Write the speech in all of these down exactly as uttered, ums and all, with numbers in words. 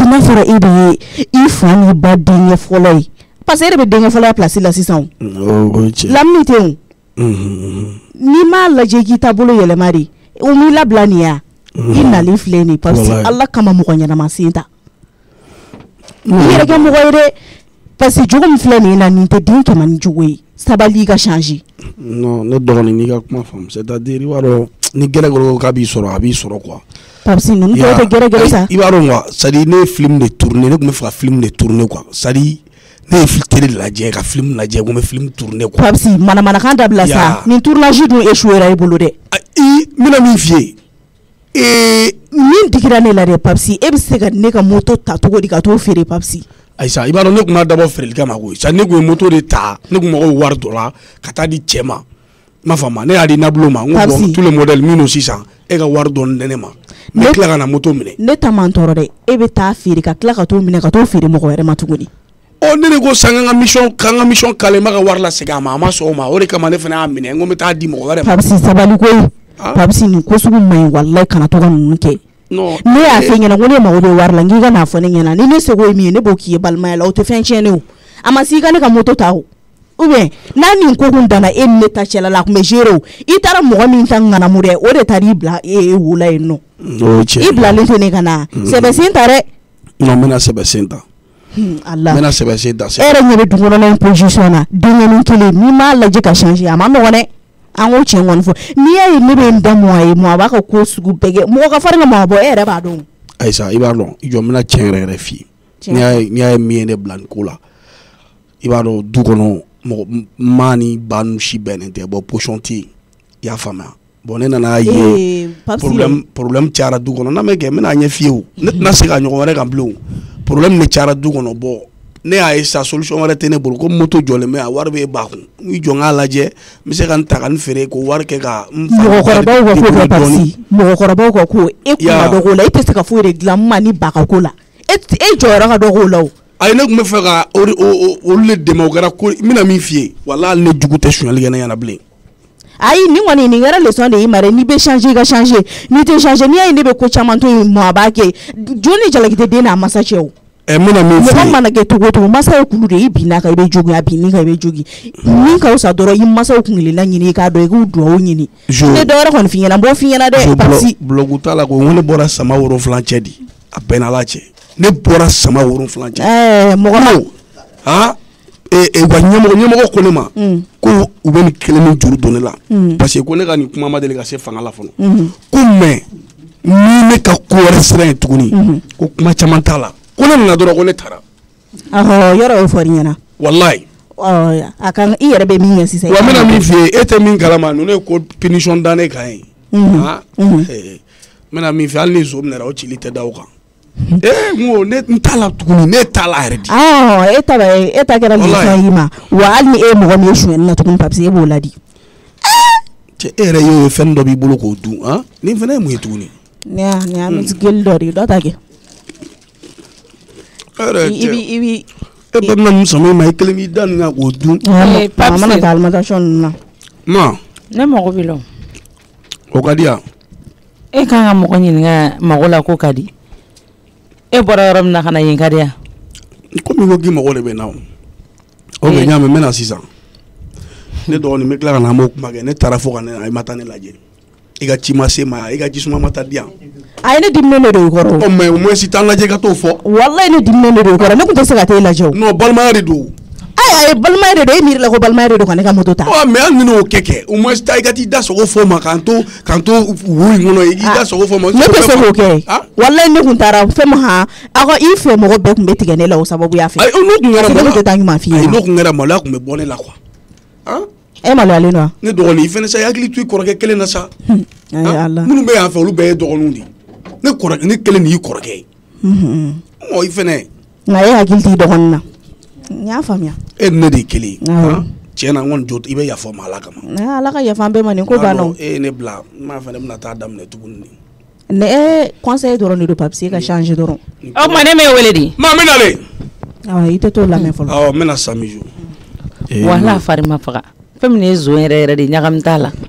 n'a fɔra e de ye i fa ni ba denkɛ fɔlɔ ye parce que e de bɛ denkɛ fɔlɔ ya place la sisan lamini tɛ o n'i m'a lajɛ k'i taabolo yɛlɛma de o m'i labila nin ya i nalen filɛ nin parce que Ala kama mɔgɔ ɲɛnama sen ta i yɛrɛ kɛ mɔgɔ ye dɛ parce que jogo min filɛ nin na nin tɛ den kɛmɛ ni jogo ye sabali ka changer non ne dɔgɔnin n'i ka kuma faamu c'est-à-dire i b'a dɔn ni gɛrɛgɛrɛ k'a b'i sɔrɔ a b'i sɔrɔ quoi Papsi ninnu tɔw tɛ gɛrɛgɛrɛ sa i b'a dɔn quoi c'est à dire ne ye film de tourner ne tun bɛ fɛ ka film de tourner quoi c'est à dire ne ye télé lajɛ ka film lajɛ ko n bɛ film tourner quoi Papsi manamanakan dabila sa nin tournage dun échoué i bolo dɛ i n bɛna min f'i ye ee min digira ne la dɛ Papsi e bɛ se ka ne ka moto ta cogo di ka t'o feere Papsi Aïssa i b'a dɔn ne tun ma dabɔ feereli kama koyi sa ne tun ye moto de ta ne tun mago bɛ wari dɔ la ka taa di cɛ ma ma faamu ne y'a di Nabilo ma n ko bon tous les modèles minnu sisan e ka wari dɔɔni di ne ma n bɛ tila ka na moto minɛ ne ta man tɔɔrɔ dɛ e bɛ taa feere ka tila ka t'o minɛ ka t'o feere mɔgɔ wɛrɛ ma tuguni ɔ ne de ko san ka n ka mission ka n ka mission kale n b'a ka wari lasegin a ma a ma sɔn o ma o de kama ne fana y'a minɛ n ko n bɛ taa di mɔgɔ wɛrɛ ma Papsi sabali koyi Papsi nin ko sugu man ɲi walayi kana to ka ninnu kɛ ne y'a fɛ ɲɛna ko ne mago bɛ wari la n k'i ka n'a fɔ ne ɲɛna ni ne seko ye min ye ne b'o k'i ye balimaya la o tɛ fɛn tiɲɛ ne o a ma se i ka ne ka moto ta o ou bien n'a nin ko kun danna e ni ne ta cɛla la a tun bɛ gérer o i taara mɔgɔ min ta ŋanamu dɛ o de taara i bila e wola yen nɔ i bilalen tɛ ne ka na sɛbɛsen ta dɛ non n bɛna sɛbɛsen ta Allah n bɛna sɛbɛsen ta e yɛrɛ ɲɛ bɛ dukɔnɔna in position na denkɛnin kelen n'i m'a lajɛ ka changer a ma nɔgɔn dɛ an ko tiɲɛ kɔni fɔ n'i y'a ye ne bɛ n da mɔgɔ ye mɔgɔ b'a ka ko sugu bɛɛ kɛ mɔgɔ ka farin ka mɔgɔ bɔ e yɛrɛ b'a dɔn Aïssa i b'a dɔn i jɔ n bɛna tiɲɛ yɛrɛ yɛrɛ f'i ye n'i y'a ye min ye ne bila nin ko la i b'a dɔn du kɔnɔ mɔgɔ maa ni ba nu si bɛnnen tɛ bon position tɛ yen i y'a faamuya bon ne nana ye problème problème cayara du kɔnɔ n'a ma kɛ n bɛna ɲɛ f'i ye o ne tɛna se ka ɲɔgɔn wɛrɛ kan bilen o problème de cayara du kɔnɔ bon ne y'a ye sa solution wɛrɛ tɛ ne bolo ko moto jɔlen bɛ a wari bɛ ba kun i jɔ n k'a lajɛ n bɛ se ka n ta ka n feere k'o wari kɛ ka n fa mɔgɔkɔrɔbaw ka ko kɛ Papsi mɔgɔkɔrɔbaw ka ko e kun ma dɔn k'o la e tɛ se ka foyi de dilan ma ni ba ka ko la e jɔyɔrɔ ka dɔn k'o la o ayi ne tun bɛ fɛ ka olu le dɛmɛ o kɛra ko n bɛna min f'i ye walahi ne jugu tɛ sonyali kɛ ne ɲɛna bilen ayi nin kɔni nin kɛra leçon de ye ma dɛ n'i bɛ changer i ka changer n'i tɛ changer n'i y'a ye ne bɛ ko caman to yen mɔ a b'a kɛ jɔn ni jalaki tɛ den n'a masa cɛ o ɛ n bɛna min f'i ye mɔgɔ mana kɛ cogo o cogo masa ye kulu de i binna kan i bɛ jogi a binni kan i bɛ jogi min ka fisa dɔrɔn i masaw kunkelenna ɲini i k'a dɔn i k'u dugawu ɲini ne dɔwɛrɛ kɔni f'i ɲɛna n b'o f'i ɲɛna dɛ Papsi blogu t'a la ko n ko ne bɔra sama wolonfila cɛ di a bɛɛ n'Ala cɛ ne bɔra sama wolonfila cɛ ɛɛ mɔgɔ ma han ee wa ɲɛmɔgɔ ɲɛmɔgɔ ko ne ma ko u bɛ nin kelen ni juru don ne la parce que ko ne ka nin kuma ma deli ka se fanga la fɔlɔ ko mais ni ne ka ko wɛrɛ sera yen tuguni ko kuma caman t'a la ko ne nana dɔrɔn ko ne taara ɔhɔ yɔrɔ y'o fɔ i ɲɛna walayi a kan i yɛrɛ bɛ min kɛ sisan wa n bɛna min f'i ye e tɛ min kalama ninnu ye ko punition da ne kan ye han n bɛna min f'i ye hali ni zo minɛra o cili tɛ da o kan ee n ko ne n t'a la tuguni ne t'a la yɛrɛ de e ta e ta kɛra leçon y'i ma wa hali ni e ye mɔgɔ min ye sonyɛli la tuguni Papsi e b'o ladi cɛ e yɛrɛ y'o ye fɛn dɔ b'i bolo k'o dun han nin fana ye mun ye tuguni ne y'a ne y'a misigeli dɔ de ye dɔ ta kɛ i bi i bi e bɛ bɛna nin sɔmi ma i kelen b'i da nin kan k'o dun a mana taa alimentation ninnu na ma ne mago b'i la o ka di yan e kan ka mɔgɔ ɲininka mago la ko ka di e bɔra yɔrɔ min na ka na yen ka di yan komi ko k'i mago de bɛ n na o o bɛ ɲaami n bɛ na sisan ne dɔgɔnin bɛ tila ka na an b'o kuma kɛ ne taara fo ka ne a ma taa ne lajɛ i ka ci ma se ma i ka jisuma ma taa di yan a ye ne diminen de don i kɔrɔ o mais au moins si t'an lajɛ ka t'o fɔ walayi ne diminen de don i kɔrɔ ne tun tɛ se ka t'e lajɛ o non balimaya de don ayi ayi balimaya de don e miiri la ko balimaya de don ka ne ka moto ta ɔ mais hali ni ne y'o kɛ kɛ au moins taa i ka t'i da sogo fɔ ma k'an to k'an to wo in kɔnɔ i k'i da sogo fɔ ma ne tɛ se k'o kɛ walayi ne tun taara fɛn min han aw ka i fɛ mɔgɔ bɛɛ tun bɛ tigɛ ne la o sababuya fɛ ayi n'o tun kɛra ne tɛ taa ɲuman f'i ye n'o tun kɛra maloya tun bɛ bɔ ne la quoi han e maloyalen don wa ne dɔgɔnin i fɛnɛ sa i hakili to i kɔrɔkɛ kelen na sa minnu bɛ yan fɛ olu bɛɛ ye dɔgɔninw de ne kɔrɔkɛ ne kelen de y'i kɔrɔkɛ ye ɔ i fɛnɛ nka e hakili t'i dɔgɔnin na n y'a faamuya e ni ne de ye kelen ye tiɲɛ na n kɔni jo i bɛ yafa ma Ala kama Ala ka yafa an bɛɛ ma nin ko banna o e ye ne bila n m'a fɛ ne bɛna taa daminɛ tuguni ne e conseil dɔrɔn de don Papsi e ka changer dɔrɔn o tuma ne m'e wele de ma n bɛ nalen awɔ i tɛ t'o lamɛn fɔlɔ awɔ n bɛna Samijo walahi fari ma faga fɛn min ye zon yɛrɛ yɛrɛ de ɲagami t'a la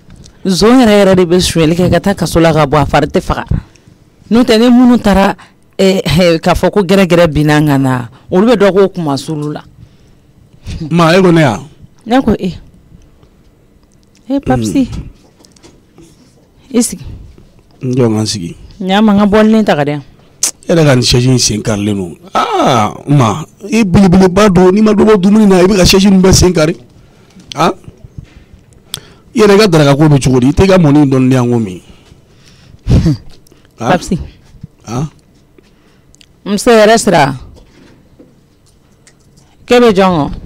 zon yɛrɛ yɛrɛ de bɛ sonyɛli kɛ ka taa kaso la ka bɔ a fari tɛ faga n'o tɛ ni minnu taara eh k'a fɔ ko gɛrɛgɛrɛ binna n kan na olu bɛ dɔ k'o kuma sulu la ma e ko ne ya ne ko e e papsi i sigi n jɔ n ka sigi ɲama n ka bɔlini ta ka di yan e yɛrɛ ka nin sɛji in sen karilen don aa ma i belebeleba don n'i ma dɔ bɔ dumuni na i bɛ ka sɛji ninnu bɛɛ sen kari ah i yɛrɛ i ka daraka ko bɛ cogo di i tɛ i ka mɔni in dɔɔni di yan ko min papsi ah muso yɛrɛ sira k'e bɛ jɔn kɔ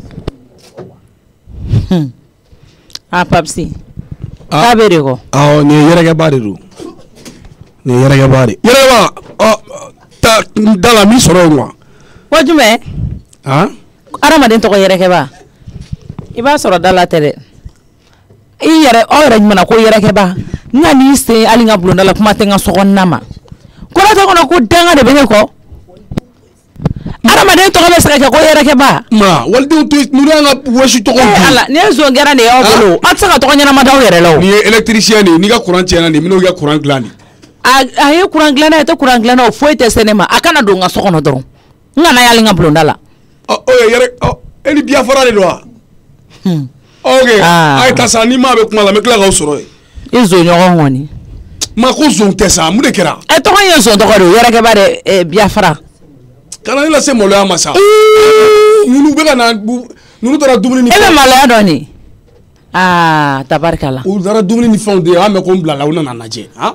ah papsi k'a bɛ de kɔ awɔ nin ye yɛrɛkɛba de don nin ye yɛrɛkɛba de yɛrɛkɛba ɔ ta da la min sɔrɔ yen quoi ko jumɛn ah adamaden tɔgɔ yɛrɛkɛba i b'a sɔrɔ da la tɛ dɛ i yɛrɛ aw yɛrɛ jumɛn na ko yɛrɛkɛba n ka n'i sen hali n ka bulonda la kuma tɛ n ka sokɔnɔna ma kɔrɔtɛ kɔnɔ ko danga de bɛ ne kɔ adamaden tɔgɔ bɛ se ka kɛ ko yɛrɛkɛba ma walidenw to ninnu y'an ka wɔsi tɔgɔ dun ala nin ye zon gɛrɛ de y'aw bolo aw tɛ se ka tɔgɔ ɲɛnama d'aw yɛrɛ la o nin ye électricien de ye n'i ka courant tiɲɛna de min'o kɛ courant dilan de a a ye courant dilanna ye tɛ courant dilanna o foyi tɛ se ne ma a kana don n ka so kɔnɔ dɔrɔn n kana y'ale n ka bulonda la ɔ o ye yɛrɛ ɔ e ni biyafara de don wa ok a ye ta sa ni maa bɛ kuma la n bɛ tila k'aw sɔrɔ yen i zon ɲɔgɔn kɔni ma ko zon tɛ sa mun de kɛra ɛ tɔgɔ ye zon tɔgɔ de ye yɛrɛkɛba de biyafara kana ne lase maloya ma sa ninnu bɛ ka na ninnu taara dumuni ni e bɛ maloya dɔn nin aa tabarikala u taara dumuni ni fɛnw de ye an bɛ ko n bila la u nana lajɛ han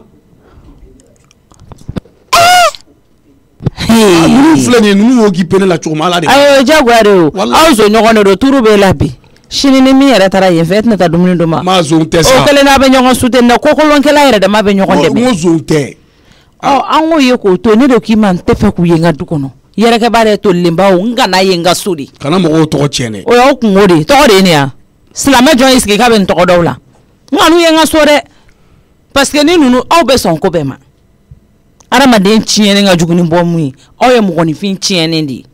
ninnu filɛ nin ye ninnu y'o k'i pene la cogo min ala de ayo jagoya de o aw zon ɲɔgɔn de don turu b'e la bi sini ni min yɛrɛ taara yen fɛ e tɛna taa dumuni d'o ma ma zon tɛ sa o kɛlen n'a bɛ ɲɔgɔn soutenir ko kolonkɛla yɛrɛ dama bɛ ɲɔgɔn dɛmɛ n ko zon tɛ ɔ an k'o ye k'o to ne de k'i ma n tɛ fɛ k'u ye n ka du kɔnɔ yɛrɛkɛba de tolenba o n kana ye n ka so de kana mɔgɔw tɔgɔ tiɲɛ dɛ o y'aw kungo de tɔgɔ de ye nin ya silamɛ jɔn y'i sigi k'a bɛ nin tɔgɔ dɔw la n ka n'u ye n ka so dɛ parce que ni ninnu aw bɛ sɔn ko bɛɛ ma adamaden tiɲɛnen ka jugu ni bɔ mun ye aw ye mɔgɔninfin tiɲɛnen de ye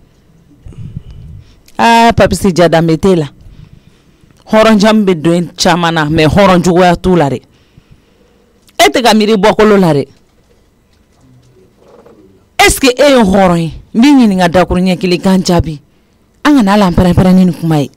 aa papisi ja danbe t'e la hɔrɔnja min bɛ don caman na mais hɔrɔn juguya t'u la dɛ e tɛ ka miiri bɔkolo la dɛ est ce que e ye hɔrɔn ye n b'i ɲininka dakuru ɲɛ kelen k'an jaabi an kana ala pɛrɛn-pɛrɛn ni kuma ye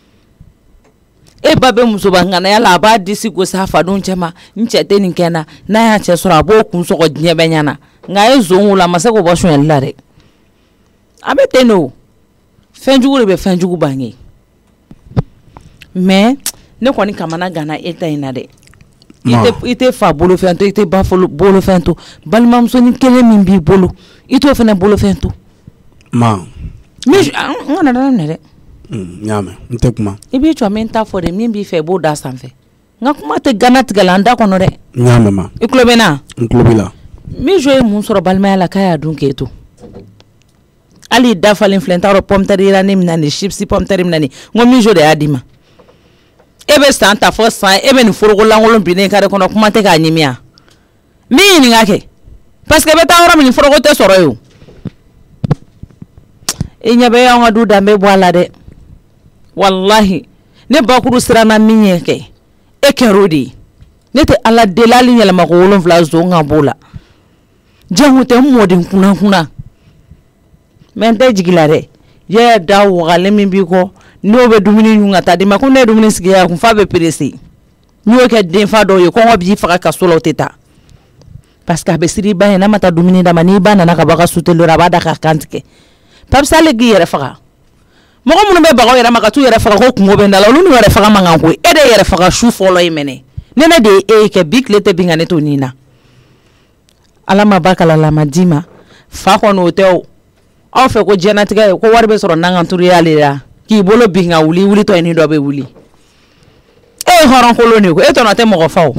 e ba bɛ musoba ŋanaya la a b'a disi gosi a fadenw cɛ ma n cɛ tɛ nin kɛ n na n'a y'a cɛ sɔrɔ a b'o kun sɔgɔ diɲɛ bɛɛ ɲɛna nka a ye zon wolo a ma se k'o bɔ sonyɛli la dɛ a bɛ ten de o fɛn jugu de bɛ fɛn jugu bange mais ne kɔni kamana ganna e ta in na dɛ i tɛ i tɛ fa bolofɛn to i tɛ ba bolofɛn to balimamusonin kelen min b'i bolo i t'o fana bolofɛn to ma n kana daminɛ dɛ n y'a mɛn n tɛ kuma i b'i jɔ min ta fɔ de min b'i fɛ i b'o da sanfɛ n ka kuma tɛ gana tigɛ la n da kɔnɔ dɛ n y'a mɛn ma i tulo bɛ n na n tulo b'i la min jo ye mun sɔrɔ balimaya la k'a y'a dun k'e to hali dafalen filɛ n t'a dɔn pomme de terre jirannen min na nin chipsi pomme de terre min na nin n ko min jo de y'a di ma e bɛ san ta fɔ san e bɛ nin foroko lankolon binnen kare kɔnɔ kuma tɛ k'a ɲimi yan n b'i ɲininka kɛ parce que i bɛ taa yɔrɔ min nin foroko tɛ sɔrɔ yen o i ɲɛ bɛ y'anw ka du danbe bɔ a la dɛ walahi ne bakuru siranna min ye kɛ e kɛr'o de ye ne tɛ ala deli hali yɛlɛma ko wolonfila zon ka b'o la jango tɛ n mɔden kunna kunna mais n tɛ jigi la dɛ yɛ da wagalen min b'i kɔ n'o bɛ dumuni ɲun ka taa di ma ko ne ye dumuni sigi yan kun fa bɛ perese n'o kɛ denfa dɔw ye kɔngɔ b'i faga ka so la o tɛ taa parce que a bɛ siri i ba ye n'a ma taa dumuni d'a ma n'i ba nana ka bɔ a ka suteli la a b'a da k'a kan tigɛ papisa ale k'i yɛrɛ faga mɔgɔ minnu bɛ bagaw yɛrɛ ma ka t'u yɛrɛ faga ko kungo bɛ n da la olu n'u yɛrɛ faga man kan koyi e de ye yɛrɛ faga su fɔlɔ ye mɛnɛ ne ne de ye e ye kɛ bi tile tɛ bin ka ne to nin na ala ma ba kala la ma d'i ma fa kɔni o tɛ o aw fɛ ko diɲɛnatigɛ ye ko wari bɛ sɔrɔ n'an ka turu y'ale la k'i bolo bin ka wuli wulitɔ ye ni dɔ bɛ wuli e ye hɔrɔnkolon de ko e tɔnɔ tɛ mɔgɔ fa o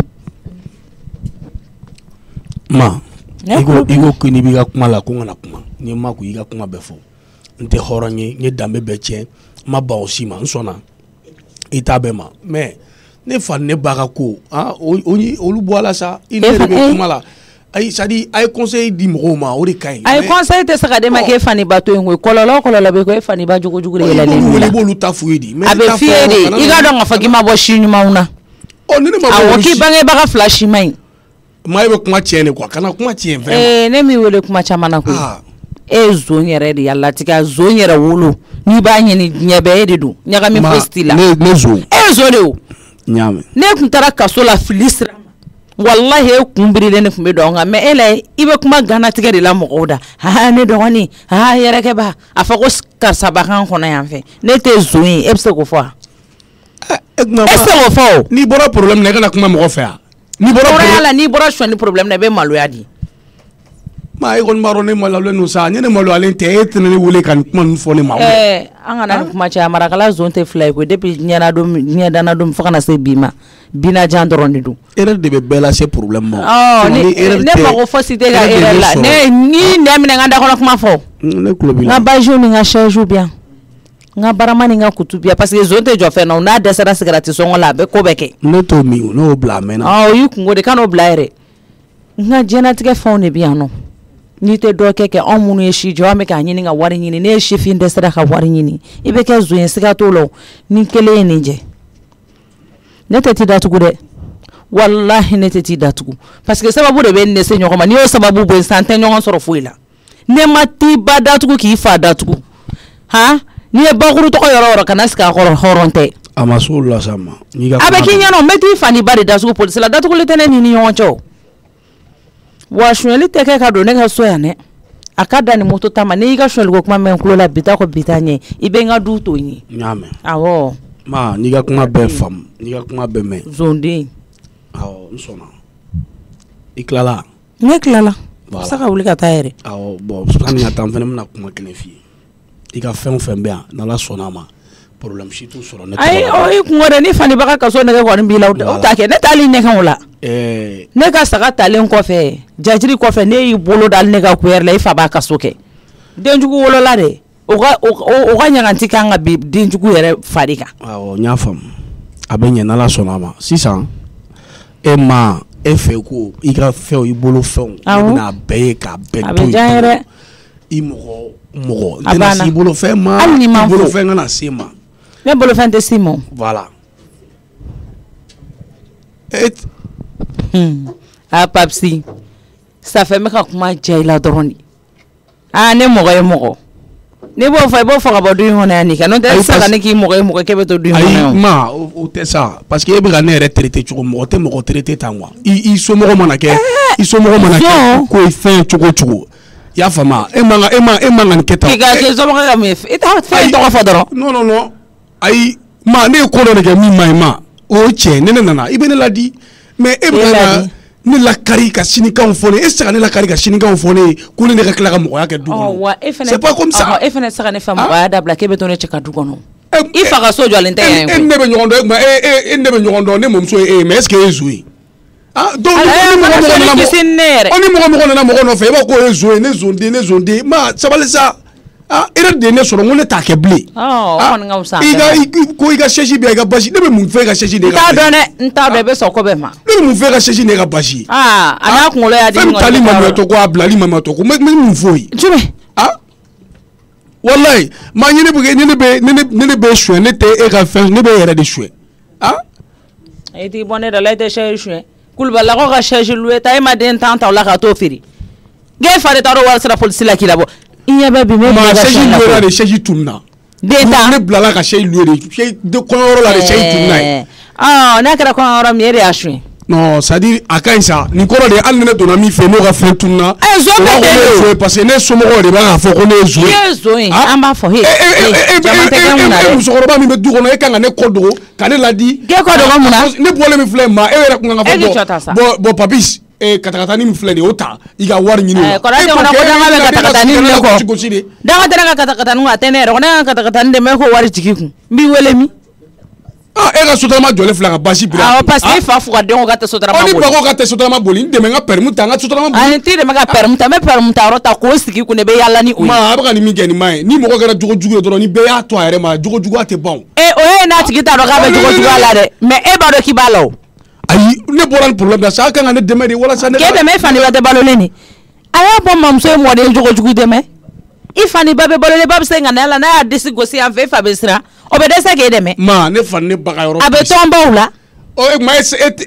ma i ko i ko n'i b'i ka kuma la ko n kana kuma n'i ma ko i ka kuma bɛɛ fɔ n tɛ hɔrɔn ye n ye danbe bɛɛ tiɲɛ n ma ban o si ma n sɔnna i t'a bɛɛ ma mais ne fa ne ba ka ko ah olu bɔ a la sa i ne de bɛ kuma la ayi c'est à dire a ye conseil di mɔgɔw ma o de ka ɲi a ye conseil tɛ se ka d'e ma k'e fa ni ba to yen koyi kɔlɔlɔ o kɔlɔlɔ bɛ ko e fa ni ba jogo jugu de yɛlɛlen b'i la i b'olu ta f'u ye de a bɛ f'i ye de i ka dɔn k'a fɔ k'i ma bɔ si ɲumanw na awɔ k'i bangebaga fila si man ɲi maa bɛ kuma tiɲɛ de quoi kana kuma tiɲɛ vraiment eh ne mi wele kuma caman na ko e zon yɛrɛ de yalla tika zon yɛrɛ wolo ni b'a ɲini ɲɛ bɛɛ de don ɲagami posti la ne ne zon e zon de o ɲaame ne kun taara kaso la fili sira wallahi e kun birilen ne kun bɛ dɔn nka mais e la i bɛ kuma gana tigɛ de la mɔgɔw da ha ne dɔgɔnin ha yɛrɛkɛ ba a fɔ ko karisa ba kan kɔnɔ yan fɛ ne tɛ zon ye e bɛ se k'o fɔ e se k'o fɔ n'i bɔra problème na e kana kuma mɔgɔ fɛ yan n'i bɔra problème la n'i bɔra sɔnni problème na i bɛ maloya di ma e kɔni b'a dɔn ne maloyalen don sa n ye ne maloyalen tɛ e tɛna ne wele ka nin kuma ninnu fɔ ne ma ɛɛ an kana nin kuma caya marakala zon tɛ fila ye koyi depuis ɲɛdana don fo kana se bi ma bina jan dɔrɔn de don erreur de bɛ bɛɛ lase problème ma ɔ ne mago fosi tɛ ka erreur la ne ni nɛ minɛ n ka dakɔnɔ kuma fɔ ne tulo b'i la n ka bajiw ni n ka chaise bi yan n ka barama ni n ka kutu bi yan parce que zon tɛ jɔ fɛn na n'a dɛsɛra sigarati sɔngɔ la a bɛ ko bɛɛ kɛ ne t'o min ne y'o bila a mɛnna ɔ o y'i kungo de ka n'o bila yɛrɛ n ka diɲɛlatigɛ fɛnw de bi yan nɔ n'i tɛ dɔ kɛ kɛ anw minnu ye si jɔ an bɛ k'a ɲini ka wari ɲini ne ye sifin dɛsɛra ka wari ɲini i bɛ kɛ zon ye siga t'o la ni kelen ye nin jɛ ne tɛ t'i datugu dɛ wallahi ne tɛ t'i datugu parce que sababu de bɛ ne se ɲɔgɔn ma n'i y'o sababu bɔ yen sisan an tɛ ɲɔgɔn sɔrɔ foyi la ne ma t'i ba datugu k'i fa datugu han n'i ye bakuru tɔgɔ yɔrɔ o yɔrɔ kana sigi a kɔrɔ hɔrɔn tɛ a ma s'o la sa ma a bɛ k'i ɲɛna n bɛ t'i fa ni ba de datugu polisi la datuguli tɛ ne ni ni ɲɔgɔn cɛ o wa suɲɛli tɛ kɛ ka don ne ka so yan dɛ a ka da ni moto ta ma n'i y'i ka suɲɛliko kuma mɛn n tulo la bi ta ko bi ta ɲɛ i bɛ n ka du to ɲɛ n y'a mɛn awɔ ma n'i ka kuma bɛɛ faamu n'i ka kuma bɛɛ mɛn zonden awɔ n sɔnna i tilala ne tilala sa ka wuli ka taa yɛrɛ awɔ bɔn sanni ka taa n fana bɛna kuma kelen f'i ye i ka fɛn o fɛn bɛ yan n'ala sɔnna a ma problème si t'u sɔrɔ ne ayi o i kungo dɛ ni fanibaga kaso nɛgɛ kɔni b'i la o t'a kɛ ne taali ɲɛgɛn o la ne ka saga talen kɔfɛ jajiri kɔfɛ ne y'i bolo da ne ka kuyɛri la i fa b'a kaso kɛ denjugu wolola dɛ o ka o ka ɲaganti kan ka bi denjugu yɛrɛ fari kan awɔ n y'a faamu a bɛ ɲɛ n'ala sɔnna a ma sisan e ma e fɛ ko i ka fɛnw i bolo fɛnw e bɛna a bɛɛ ye k'a bɛɛ to yen i mɔgɔ mɔgɔ n tɛna se i bolo fɛn ma i bolo fɛn kana se ma ne bolo fɛn tɛ si ma voilà a papsi ça fait me ka kuma ja i la dɔrɔn de ah ne mɔgɔ ye mɔgɔ ne b'o fɔ i b'o fɔ ka bɔ du in kɔnɔ yan nin kan n'o tɛ sisan ne k'i mɔgɔ ye mɔgɔ k'e bɛ to du in kɔnɔ yan ayi ma o tɛ sa parce que e bɛ ka ne yɛrɛ traiter cogo mɔgɔ tɛ mɔgɔ traiter tan quoi i i somɔgɔ mana kɛ i somɔgɔ mana kɛ ko fɛn cogo cogo i y'a faamu e man e man e man ka nin kɛ tan k'i ka kɛ somɔgɔ ka mun ye i t'a fɛn tɔgɔ fɔ dɔrɔn non non non ayi ma ne ye ko dɔ de kɛ min ma ɲi ma o ye tiɲɛ ne ne nana i bɛ ne ladi mais e bɛ ka ne lakari ka sinikanw fɔ ne e se ka ne lakari ka sinikanw fɔ ne ko ne ka tila ka mɔgɔya kɛ du kɔnɔ c'est pas comme ça e fana se ka ne fa mɔgɔya dabila k'e bɛ to ne cɛ ka du kɔnɔ i fa ka so jɔlen tɛ yan e ne bɛ ɲɔgɔn dɔn e e ne bɛ ɲɔgɔn dɔn ne mɔmuso ye e ye mais est-ce que e ye zo ye ah donc ni mɔgɔ mɔgɔ nana mɔgɔ ni mɔgɔ mɔgɔ nana mɔgɔ nɔfɛ i b'a ko e ye zo ye ne zonden ne zonden ma sabali sa ah erreur de ne sɔrɔ n ko ne t'a kɛ bilen i ka ko i ka chaise bɛ i ka basi ne bɛ mun fɛ i ka chaise de n t'a dɔn dɛ n t'a dɔn i bɛ sɔn ko bɛɛ ma ne bɛ mun fɛ i ka chaise de i ka basi ah a n'a kunkolo y'a di fɛn tali maminɛtɔ ko a bilali maminɛtɔ ko n bɛ mun fɔ o ye jumɛn ah walayi maa ɲini bɛ ne ne bɛ ne ne ne bɛ suɲɛ ne tɛ e ka fɛn ne bɛ e yɛrɛ de suɲɛ ah e t'i bɔ ne da la e tɛ chaise suɲɛ kulubalilakaw ka chaise loué ta e ma den tan ta o la ka t'o feere gɛn fa de taara o wari sara polisi la k'i labɔ i ɲɛ bɛ bi ne ma chaise loué de chaise tunna den ta ne bilala ka chaise loué de chaise de kɔɲɔyɔrɔ la de chaise tunna ye ah n'a kɛra kɔɲɔyɔrɔ min e de y'a suɲɛ non c'est à dire a ka ɲi sa nin kɔrɔ de hali ni ne donna min fɛ n'o ka fɛn tunna ɛ zo bɛ den ye parce que ne somɔgɔw de b'a k'a fɔ ko ne ye zo ye i ye zo ye an b'a fɔ he jama tɛ kɛ mun na dɛ e musokɔrɔba min bɛ du kɔnɔ e kan ka ne kɔ dogo ka ne ladi k'e kɔ dogo mun na ne bɔlen min filɛ ma e yɛrɛ kun kan ka fɔ bɔn bɔn papis katakatani min filɛ nin ye o ta i ka wari ɲini o la kɔrɔtɛ kɔnɔ ko danga bɛ katakatani ne kɔ danga tɛ ne ka katakatani a tɛ ne yɛrɛ ko ne ka katakatani de mɛ ko wari jigi kun n b'i wele min ah e ka sotarama jɔlen filɛ ka basi bila awɔ parce que i fa fo ka den ko ka tɛ sotarama boli ni ba ko ka tɛ sotarama boli n dɛmɛ n ka permis ta n ka sotarama boli ani t'i dɛmɛ ka permis ta n bɛ permis ta yɔrɔ ta k'o sigi kun de bɛ yaala ni o ye ma a bɛ ka nin min kɛ nin ma ye ni mɔgɔ kɛra jogo jugu ye dɔrɔn ni bɛɛ y'a to a yɛrɛ ma jogo juguya tɛ ban e o ye n'a tigi t'a dɔn k'a bɛ jogo juguya la dɛ mais e b'a dɔn k'i b'a la o ayi ne bɔra ni problème la sa a kan ka ne dɛmɛ de walasa ne k'e dɛmɛ e fa ni ba tɛ balolen ni a y'a bɔ mamuso ye mɔden jogo jugu dɛmɛ i fa ni ba bɛ balolen ba bɛ se ka na la n'a y'a disi gosi yan fɛ e fa bɛ siran o bɛ dɛsɛ k'e dɛmɛ ma ne fa ne ba ka yɔrɔ a bɛ tɔn baw la ɔ e ma e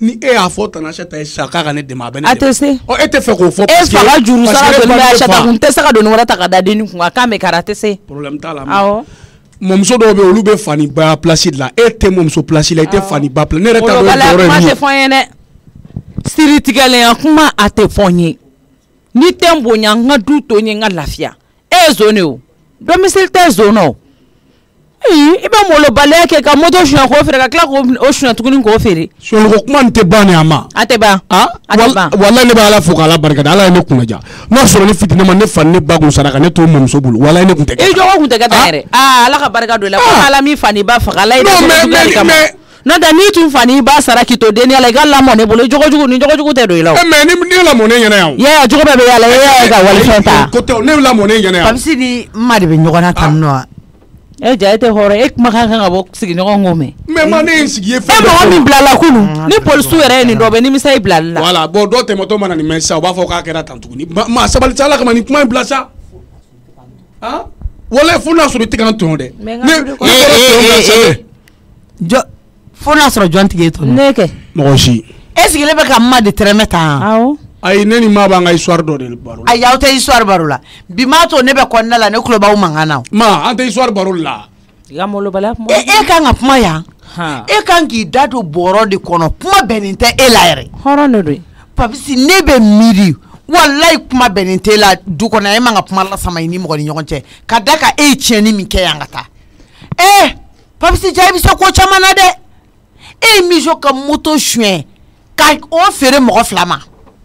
ni e y'a fɔ tana Achata ye sa k'a ka ne dɛmɛ a bɛ ne a tɛ se ɔ e tɛ fɛ k'o fɔ e fa ka juru sara donni bɛ Achata kun tɛ se ka donni wɛrɛ ta ka da denni kun a k'a mɛn kari a tɛ se problème t'a la awɔ mɔmuso dɔw bɛ olu bɛ fani ba place de la e tɛ mɔmuso place la i tɛ fani ba place ne yɛrɛ t'a dɔn kuma tɛ fɔ n ye dɛ siri tigɛlenya kuma a tɛ fɔ n ye ni tɛ n bonya n ka du to n ye n ka lafiya e ye zone ye o domicile tɛ zone o i bɛ molobaliya kɛ ka moto suɲɛ k'o feere ka tila k'o suɲɛ tuguni k'o feere suɲɛliko kuma nin tɛ ban ni a ma a tɛ ban ah walayi ne bɛ Ala fo k'Ala barikada Ala ye ne kunnaja n'a sɔrɔ ne fitini ma ne fa ni ne ba kun sara ka ne to mɔmuso bolo walayi ne kun tɛ kɛ i jɔgɔ kun tɛ kɛ tan yɛrɛ aa Ala ka barika don i la ko Ala min fa ni ba faga Ala ye ne juguya de kama n'o tɛ n'i tun fa ni ba sara k'i to denniya la i ka lamɔ ne bolo jogojugu ni jogojugu tɛ don i la o mais ni ne lamɔ ne ɲɛna yan yaya jogo bɛɛ bɛ yala e y'a ye ka walifɛn ta ko tɛ ne lamɔ ne ɲɛna yan Papisi ni ma de bɛ ɲɔgɔn na tan nɔ wa e ja e tɛ hɔrɔn e kumakan kan ka bɔ sigiɲɔgɔn ko mɛn mais ma ne ye n sigi ye e mɔgɔ min bilala kunun ni polisiw yɛrɛ ye nin dɔ bɛ nimisa i bilali la voilà bon dɔw tɛmɛtɔ mana nin mɛn sisan u b'a fɔ k'a kɛra tan tuguni ma sabali sa Ala kama nin kuma in bila sa ah walayi fo n'a sɔrɔ i tɛ ka n tɔɲɔ dɛ ne jɔ fo n'a sɔrɔ jɔn tigɛ e tɔɲɔ ne kɛ mɔgɔ si e sigilen bɛ ka ma de tɛrɛmɛ tan awɔ ayi ne ni maa b'an ka histoire dɔ de baro la ayi aw tɛ histoire baro la bi m'a to ne bɛ kɔnɔna la ne tulo b'aw mankan na ma an tɛ histoire baro la i ka molobaliya kuma e e kan ka kuma yan e kan k'i da don bɔrɔ de kɔnɔ kuma bɛnnen tɛ e la yɛrɛ hɔrɔn de don Papisi ne bɛ miiri walayi kuma bɛnnen tɛ e la du kɔnɔ e man ka kuma lasama i ni mɔgɔ ni ɲɔgɔn cɛ ka da ka e ye tiɲɛni min kɛ yan ka taa eh Papisi ja i bɛ se ko caman na dɛ e ye miso ka moto suɲɛ ka o feere mɔgɔ fila ma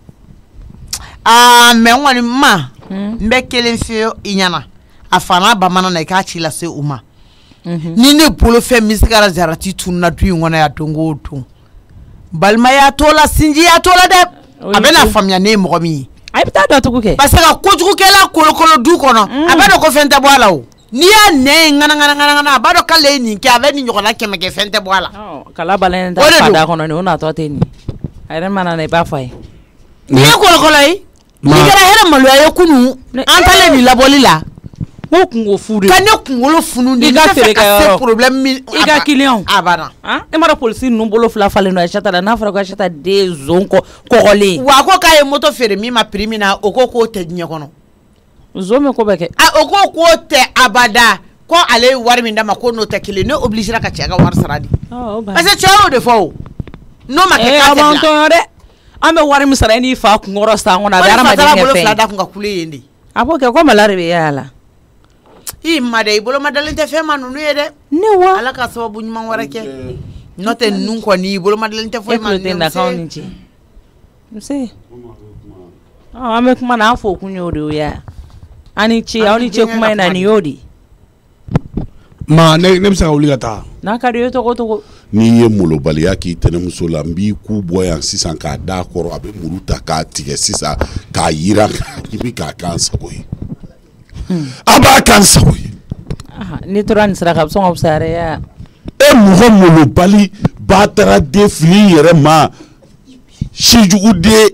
ah mais n kɔni ma n bɛ kelen f'i i ɲɛna a fa n'a ba mana na i k'a ci lase u ma ni ne bolo fɛn min se ka zarati tununa du in kɔnɔ yan don o don balimaya t'o la sinjiya t'o la dɛ a bɛ na faamuya ne ye mɔgɔ min ye a bɛ taa datugu kɛ parce que ka kojugukɛla kolokolo du kɔnɔ a bɛ dɔn ko fɛn tɛ bɔ a la o n'i y'a nɛ ye ŋana ŋana ŋana ŋana a b'a dɔn k'ale ye nin kɛ a bɛ nin ɲɔgɔnna kɛmɛ kɛ fɛn tɛ bɔ a la kala balen tɛ fa da kɔnɔ nin o natɔ tɛ nin a yɛrɛ mana na i b'a fɔ a ye nin ye kolokolo ye n'i kɛra hɛrɛ maloya ye kunun an talen nin labɔli la ko kungo fu de ka ne kunkolo funu i ka feere kɛ yɔrɔ problème min i ka client a banna e ma dɔn polisi ninnu bolo fila falen don Achata la n'a fɔra ko Achata den zon kɔgɔlen wa a ko k'a ye moto feere min ma prix min na o ko k'o tɛ diɲɛ kɔnɔ zon min ko bɛ kɛ a o ko k'o tɛ abada ko ale ye wari min d'a ma ko n'o tɛ kelen ne obligera ka cɛ ka wari sara di parce que cɛ y'o de fɔ o n'o ma kɛ k'a tɛ bila a b'an tɔɲɔ dɛ an bɛ wari min sara i n'i fa kunkɔrɔ san kɔnɔ a bɛ hadamaden kɛ fɛn fila da kun ka kule yen de a b'o kɛ ko mala de bɛ y'a la i ma dɛ i bolo ma dalen tɛ fɛn ma ninnu ye dɛ ne wa Ala ka sababu ɲuman wɛrɛ kɛ n'o tɛ ninnu kɔni i bolo ma dalen tɛ foyi ma e kulo tɛ nakaw ni ce nse an bɛ kuma na an fɔ kun y'o de ye ya an ni ce aw ni ce kuma in na nin y'o de ma ne ne bɛ se ka wuli ka taa n'a ka di ye togo togo n'i ye molobaliya k'i tɛnɛmuso la n b'i ku bɔ yan sisan k'a da kɔrɔ a bɛ muru ta k'a tigɛ sisan k'a yira i bɛ k'a k'an sago ye a b'a k'an sago ye n'i tora nin sira kan a bɛ sɔn ka fisa yɛrɛ ya e mɔgɔ molobali ba taara den fili yɛrɛ ma sijuguden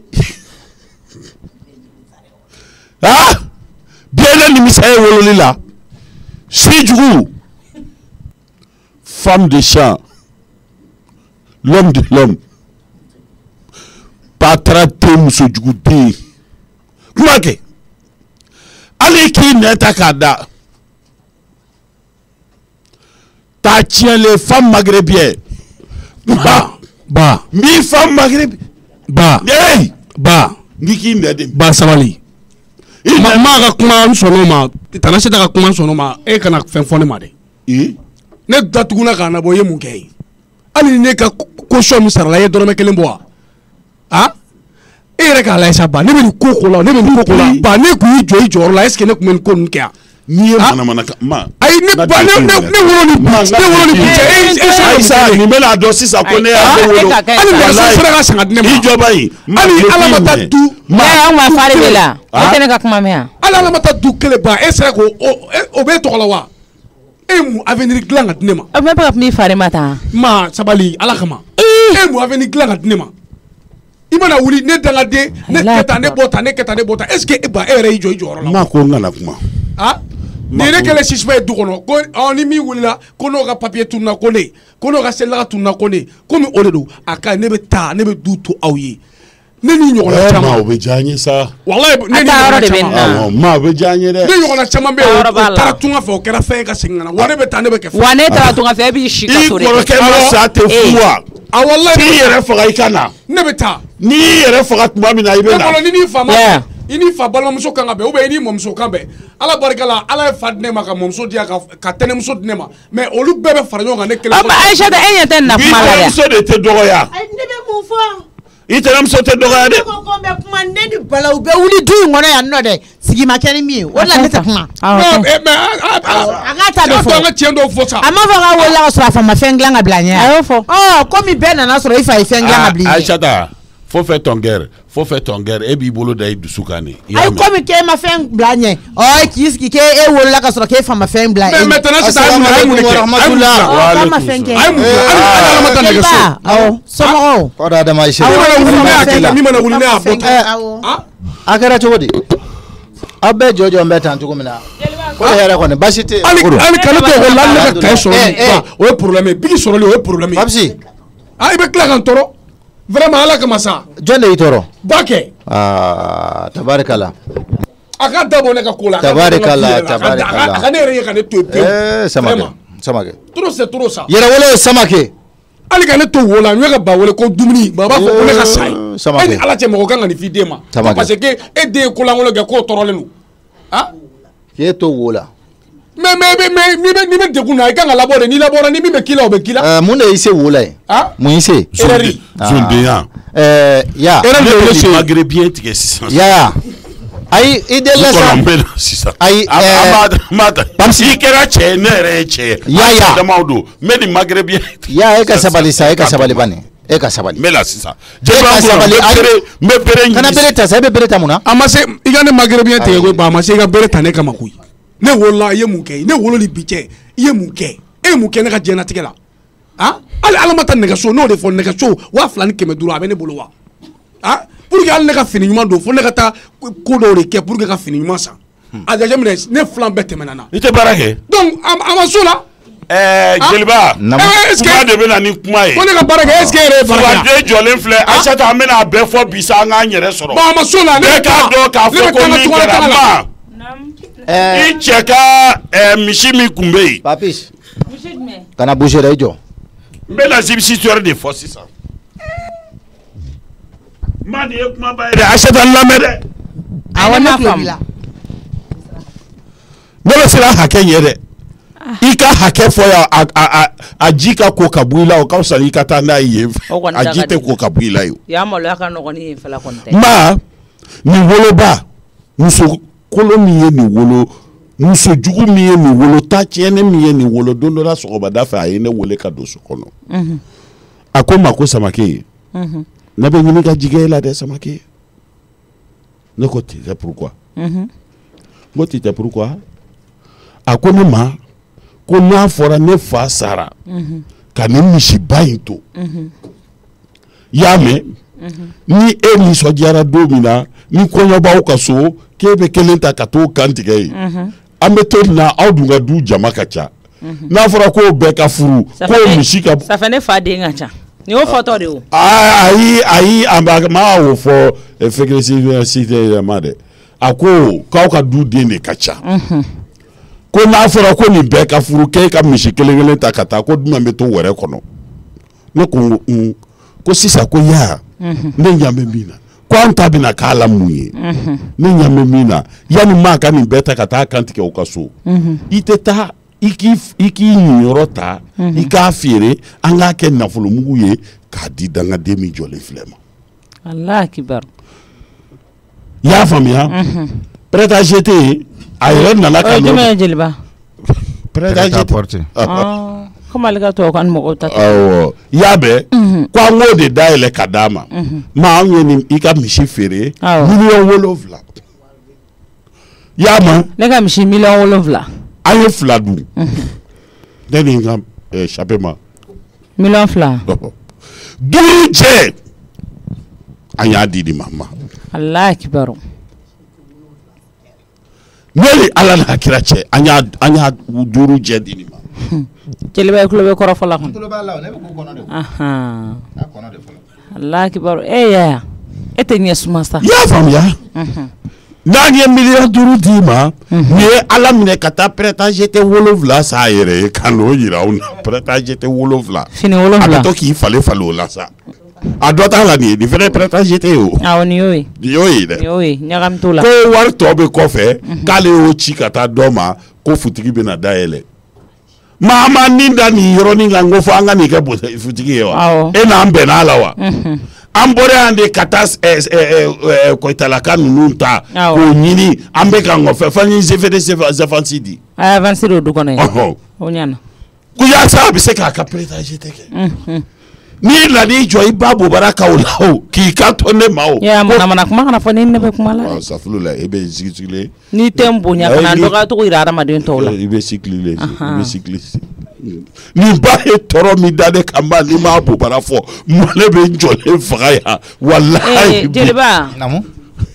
ah biɲɛ ne nimisa ye wololi la sijugu femme de champ l'homme de l'homme ba taara den musojuguden kuma kɛ hali k'i nɛ ta k'a da ta tiɲɛlen femme maghrébien ba ba n b'i femme maghrébien ba hey ba n k'i nɛ de ba sabali ma ma ka kuma n sɔnn'o ma tana Achata ka kuma n sɔnn'o ma e kana fɛn fɔ ne ma dɛ ne datuguna k'a nabɔ i ye mun kɛ ye hali ni ne ka caution min sarala i ye dɔrɔmɛ kelen bɔ wa ah e yɛrɛ k'a lajɛ sa ba ne bɛ nin ko ko la ne bɛ nin ko ko la ba ne kun y'i jɔ i jɔyɔrɔ la est ce que ne kun bɛ nin ko ninnu kɛ yan n'i ye manamana ka ma ayi ne ba ne ne ne wolo ni ne wolo ni cɛ e e Ayisa nin bɛ n'a dɔn sisan ko ne y'a wolo hali nɛgɛso sera ka san ka di ne ma i jɔba yen hali ala ma taa du ne anw ma fari de la o tɛ ne ka kuma mɛn yan hali ala ma taa du kelen ba e sera k'o o b'e tɔgɔ la wa e ye mun avenir dilan ka di ne ma o bɛ ka kuma i fari ma tan ma sabali ala kama e ye mun avenir dilan ka di ne ma i mana wuli ne dangaden ne kɛ tan ne bɔ tan ne kɛ tan ne bɔ tan est ce que e ba e yɛrɛ y'i jɔ i jɔyɔrɔ la n ma ko n kana kuma ah ni ne kɛlɛ sisuma ye du kɔnɔ ko ɔ ni min wulila ko n'o ka papiye tununa ko ne ko n'o ka selilaga tununa ko ne komi o de don a ka ne bɛ taa ne bɛ du to aw ye ne ni ɲɔgɔnna caman maa o bɛ diya n ye sa walayi ne ni ɲɔgɔnna caman awɔ maa o bɛ diya n ye dɛ ne ɲɔgɔnna caman bɛ yen o taara tunga fɛ o kɛra fɛn ka segin ka na wa ne bɛ taa ne bɛ kɛ fɛn wa ne taara tunga fɛ e b'i si ka so de i kɔrɔkɛ ma sa tɛ fu wa a walayi n'i yɛrɛ faga i ka na ne bɛ taa n'i yɛrɛ faga tuma min na i bɛ na ni ni fa ma i ni fa balimamuso kan ka bɛn ou bien i ni mɔmuso kan bɛn ala barika la ala ye fa di ne ma ka mɔmuso di yan ka tɛnɛmuso di ne ma mais olu bɛɛ bɛ fara ɲɔgɔn kan ne kelen o ma Aïssata e ɲɛ tɛ nin na kuma la dɛ i tɛnɛmuso de tɛ dɔgɔya ne bɛ mun fɔ i tɛnɛmuso tɛ dɔgɔya dɛ ko ko bɛ kuma ne ni bala u bɛ wuli du in kɔnɔ yan nɔ dɛ sigi ma kɛ ni min ye o de la ne tɛ kuma non mais a k'a ta de fɔ an ka tiɲɛ dɔw fɔ sa a ma fɔ k'a wolola ka sɔrɔ a fa ma fɛn dilan ka bila ɲɛ a y'o fɔ ɔ komi bɛɛ nana sɔrɔ i fa ye fɛn dilan ka bila i ɲɛ Aïssata faut faire ton guerre faut faire ton guerre e b'i bolo da i dusu kan de ayi komi k'e ma fɛn bila ɲɛ ɔ k'i sigi k'e wolola ka sɔrɔ k'e fa ma fɛn bila e ɲɛ mais maintenant sisan a ye mun kɛ a ye mun kɛ k'a ma fɛn kɛ a ye mun kɛ hali ala ma taa nɛgɛso awɔ somɔgɔw kɔrɔ Adama Aïssata min mana wuli ne y'a kɛ tan min mana wuli ne y'a bɔ tan a kɛra cogo di aw bɛɛ jɔ jɔ n bɛ tan cogo min na ko yɛrɛ kɔni baasi tɛ yen hali hali kale to ekɔli la hali ne ka kaye sɔrɔli o ye problème ye bigi sɔrɔli o ye problème ye Papisi ah i bɛ tila ka n tɔɔrɔ vraiment ala kama sa jɔn de y'i tɔɔrɔ ba kɛ aa tabarikala a ka dabɔ ne ka ko la tabarikala tabarikala a ka ne yɛrɛ ye ka ne to yen pewu ɛɛ Samakɛ Samakɛ trop c'est trop ça yɛrɛwolo ye Samakɛ hali ka ne to wo la n ye ka ba wele ko dumuni ba b'a fɔ ko ne ka sa ye Samakɛ e ni ala cɛ mɔgɔ kan ka nin f'i den ma Samakɛ parce que e den ye kolankolon kɛ k'o tɔɔrɔlen don ah k'e to wo la mais mais mais n'i bɛ n'i bɛ degun na i kan ka labɔ de n'i labɔra ni min bɛ k'i la o bɛ k'i la ɛɛ mun de y'i se wo la ye ah mun y'i se erreur zondenya ɛɛ ya ne bɛ se maghrébien tigɛ sisan ya ayi i delila sa n bɛ na sisan ayi ɛɛ n b'a ta i kɛra cɛ ye ne yɛrɛ ye cɛ ye ya ya damaw don n bɛ nin maghrébien ya e ka sabali sa e ka sabali bani e ka sabali n bɛ la sisan e ka sabali n bɛ bere ɲini kana bere ta sa e bɛ bere ta mun na a ma se i ka ne maghrébien tigɛ koyi ba a ma se i ka bere ta ne kama koyi ne wolola i ye mun kɛ ne wolo ni bi cɛ i ye mun kɛ e ye mun kɛ ne ka diɲɛlatigɛ la ah hali ala ma taa nɛgɛso n'o de fɔ nɛgɛso waa fila ni kɛmɛ duuru a bɛ ne bolo wa ah pour que hali ne ka fini ɲuman don fo ne ka taa ko dɔw de kɛ pour que ka fini ɲuman san a jateminɛ ne filan bɛɛ tɛmɛna na i tɛ baara kɛ donc a ma so la ɛɛ jeliba kuma de bɛ na ni kuma ye ko ne ka baara kɛ est ce que e yɛrɛ ye baara kɛ fugaden jɔlen filɛ Aïssata an bɛna a bɛɛ fɔ bi sa an k'an yɛrɛ sɔrɔ bon a ma so la ne bɛɛ k'a dɔn k'a fɔ ko min kɛra ma i cɛ ka misi min kun bɛ yen Papis kana bouger dɛ i jɔ n bɛ na histoire de fɔ sisan n b'a nin ye kumaba ye dɛ Aïssata n lamɛn dɛ awɔ ne tulo la ne bɛ siran hakɛ ɲɛ dɛ i ka hakɛ fɔ yan a ji ka ko ka bɔ i la o ka fisa i ka taa n'a ye yen fɛ a ji tɛ ko ka bɔ i la yen ya maloya ka nɔgɔn ni yen fɛla kɔni tɛ ma nin woloba muso kolon min ye nin wolo muso jugu min ye nin wolo ta tiɲɛni min ye nin wolo don dɔ la sɔgɔmada fɛ a ye ne wele ka don so kɔnɔ a ko n ma ko Samakɛ ne bɛ ɲini ka jigin e la dɛ Samakɛ ne ko tu sais pourquoi n ko tu sais pourquoi a ko ne ma ko n'a fɔra ne fa sara ka ne misiba in to i y'a mɛn ni e nisɔndiyara don min na ni kɔɲɔ b'aw ka so k'e bɛ kelen ta ka t'o kan tigɛ yen an bɛ to nin na aw dun ka du jama ka ca n'a fɔra k'o bɛɛ ka furu k'o misi ka. Safinɛ ne fa den ka ca ni y'o fɔtɔ de o. ayi ayi a ma o fɔ félicité yɛrɛ ma dɛ a ko k'aw ka du den de ka ca. ko n'a fɔra ko nin bɛɛ ka furu k'e ka misi kelen kelen ta ka taa ko dunan bɛ to wɛrɛ kɔnɔ ne ko n ko sisan ko ya ne ɲɛ bɛ min na ko an ta bɛna k'a la mun ye ne ɲɛ bɛ min na yanni maa ka nin bɛɛ ta ka taa kan tigɛ o ka so i tɛ taa i k'i i k'i ɲinyɔrɔ ta i k'a feere an k'a kɛ nafolomugu ye k'a di dangaden min jɔlen filɛ ma. Alahu akibaru. i y'a faamuya prêt à jeter a yɛrɛ nana ka n'o jumɛn ye jeliba prêt à jeter comme ale ka tɔw kan mɔgɔw ta awɔ i y'a mɛn ko an k'o de dayɛlɛ ka d'a ma maa anw ye nin i ka misi feere miliyɔn wolonwula i y'a mɛn ne ka misi miliyɔn wolonwula an ye fila dun ne ni n ka chapeau miliyɔn fila duuru cɛ an y'a di di ma ma Alahu akibaru Neli ala na kira cɛ an y'a an y'a duuru jɛ di nin ma. Jeliba kulo bɛ kɔrɔ fɔlɔ Tulo b'a la ne bɛ k'u kɔnɔ de. Ahan. A kɔnɔ de fɔlɔ. Allah kibaru e ya e tɛ ɲɛ suma sa. I y'a faamuya. N'an ye miliyɔn duuru d'i ma. Ni ye ala minɛ ka taa prêtage tɛ wolonwula sa a yɛrɛ ye ka n'o yira aw na prêtage tɛ wolonwula. Fini wolonwula. A bɛ to k'i falen falen o la sa. A dɔ t'a la nin ye nin fɛnɛ prêtage tɛ ye o. Awɔ nin y'o ye. Nin y'o ye dɛ. Nin y'o ye ɲagami t'o la. Ko wari tɔ bɛ kɔfɛ k'ale y'o ci ka taa dɔ ma ko futigi bɛna dayɛlɛ. Maa ma nin da nin yɔrɔnin kan ko fɔ an ka nin kɛ futigi ye wa. Awɔ. E n'an bɛnna la wa. An bɔra yan de ka taa Koyitalaka ninnu ta k'o ɲini an bɛ ka nɔfɛ fo ni C F D Zafansi di. A ye avance don du kɔnɔ ye. O ɲana. Ko yaasa a bɛ se k'a ka prêtage tɛ kɛ. N'i nan'i jɔ i ba Bobara kaw la o k'i ka to ne ma o. Ya mana mana kuma kana fɔ ni ne bɛ kuma la. Safulu la e bɛ sigi sigilen. N'i tɛ n bonya kana dɔgɔya togo yira adamaden tɔw la. I bɛ sigilen i bɛ sigilen. Nin ba ye tɔɔrɔ min da ne kan ba ni m'a Bobara fɔ mo ne bɛ n jɔlen faga yan walahi. Jeliba. Namu.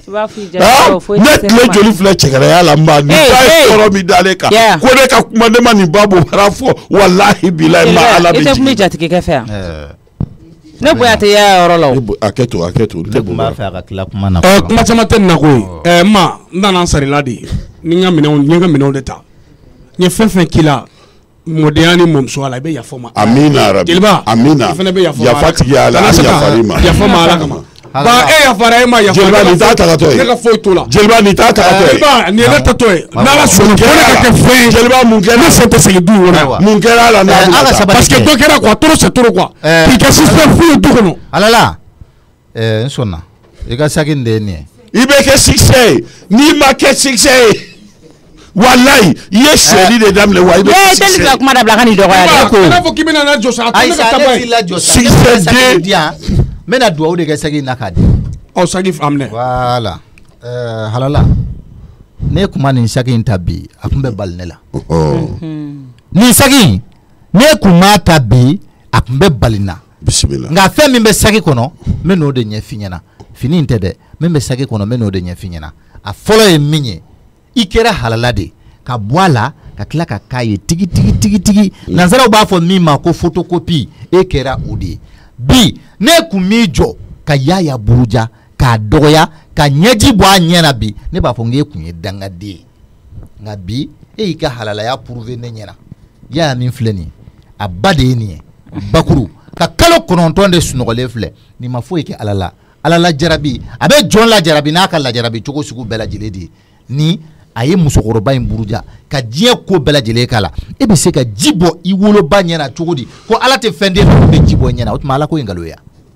Ne tile joli filɛ cɛkɛrɛya la ma nin ba ye tɔɔrɔ min da ne kan ko ne ka kuma ne ma nin ba Bobara fɔ walahi bilahi ma ala bɛ jigin. I tɛ kun bɛ jatigi kɛ fɛ yan. Ne bonya tɛ y'a yɔrɔ la o. A kɛ to a kɛ to. Ne kun b'a fɛ a ka tila kuma na. Ɛ kuma caman tɛ nin na koyi. Ɛ n ma n nana n sarila de ni n ka minɛnw n ye n ka minɛnw de ta n ye fɛn fɛn k'i la mɔdenya ni mɔmusoya la i bɛ yafa ma. Amina rabi. Jeliba Amina. i fana bɛ yafa ma. Yafa tigi ala an yafari ma. Yafa ma ala kama. Ba e yafara e ma yafa. Jeliba nin t'a tagatɔ ye. Ne ka foyi t'o la. Jeliba nin t'a tagatɔ ye. Jeliba nin ye ne tatɔ ye. N'ala sɔnna ko ne ka kɛ fɛn ye. Jeliba mun kɛra. Ne sen tɛ segin du in kɔnɔ. Mun kɛra la n'a bɛna taa. Parce que dɔ kɛra quoi trop c'est trop quoi. K'i kɛ système fou ye du kɔnɔ. Alala. Ɛɛ n sɔnna i ka saki nin de ye nin ye. I bɛ kɛ succès ye n'i ma kɛ succès ye walayi i ye sɛli de daminɛ wa i bɛ kɛ succès ye. Ee deli ka kuma dabila ka nin dɔgɔya dɛ ko. I n'a fɔ k'i bɛna na jɔsi a to ne ka taaba ye. Ayisa ne t'i la jɔsi. Succès den. N bɛna duwawu de kɛ saki in na k'a di. Ɔ saki faaminɛ. Voilà. Ɛɛ halala ne kuma nin saki in ta bi a kun bɛ bali ne la. Nin saki in ne kun m'a ta bi a kun bɛ bali na. Bisimila. Nka fɛn min bɛ saki kɔnɔ n bɛ n'o de ɲɛf'i ɲɛna fini in tɛ dɛ min bɛ saki kɔnɔ n bɛ n'o de ɲɛf'i ɲɛna a fɔlɔ ye min ye i kɛra halala de ka bɔ a la ka tila ka k'a ye tigi tigi tigi tigi nanzaraw b'a fɔ min ma ko photocopie e kɛra o de ye bi ne kun m'i jɔ ka yaaya buruja k'a dɔgɔya ka ɲɛji bɔ a ɲɛ na bi ne b'a fɔ n k'e kun ye dangaden ye nka bi e y'i ka halalaya prouver ne ɲɛna yaaya min filɛ nin ye a ba de ye nin ye bakuru ka kalo kɔnɔntɔn de sunɔgɔlen filɛ nin ma foyi kɛ ala la ala la jarabi a bɛ jɔn la jarabi n'a ka lajarabi cogo sugu bɛɛ lajɛlen de ye ni a ye musokɔrɔba in buruja ka diɲɛ ko bɛɛ lajɛlen k'a la e bɛ se ka ji bɔ i woloba ɲɛna cogo di ko ala tɛ fɛn den ninnu bɛ ji bɔ ɲɛna o tuma ala ko ye nkalon ye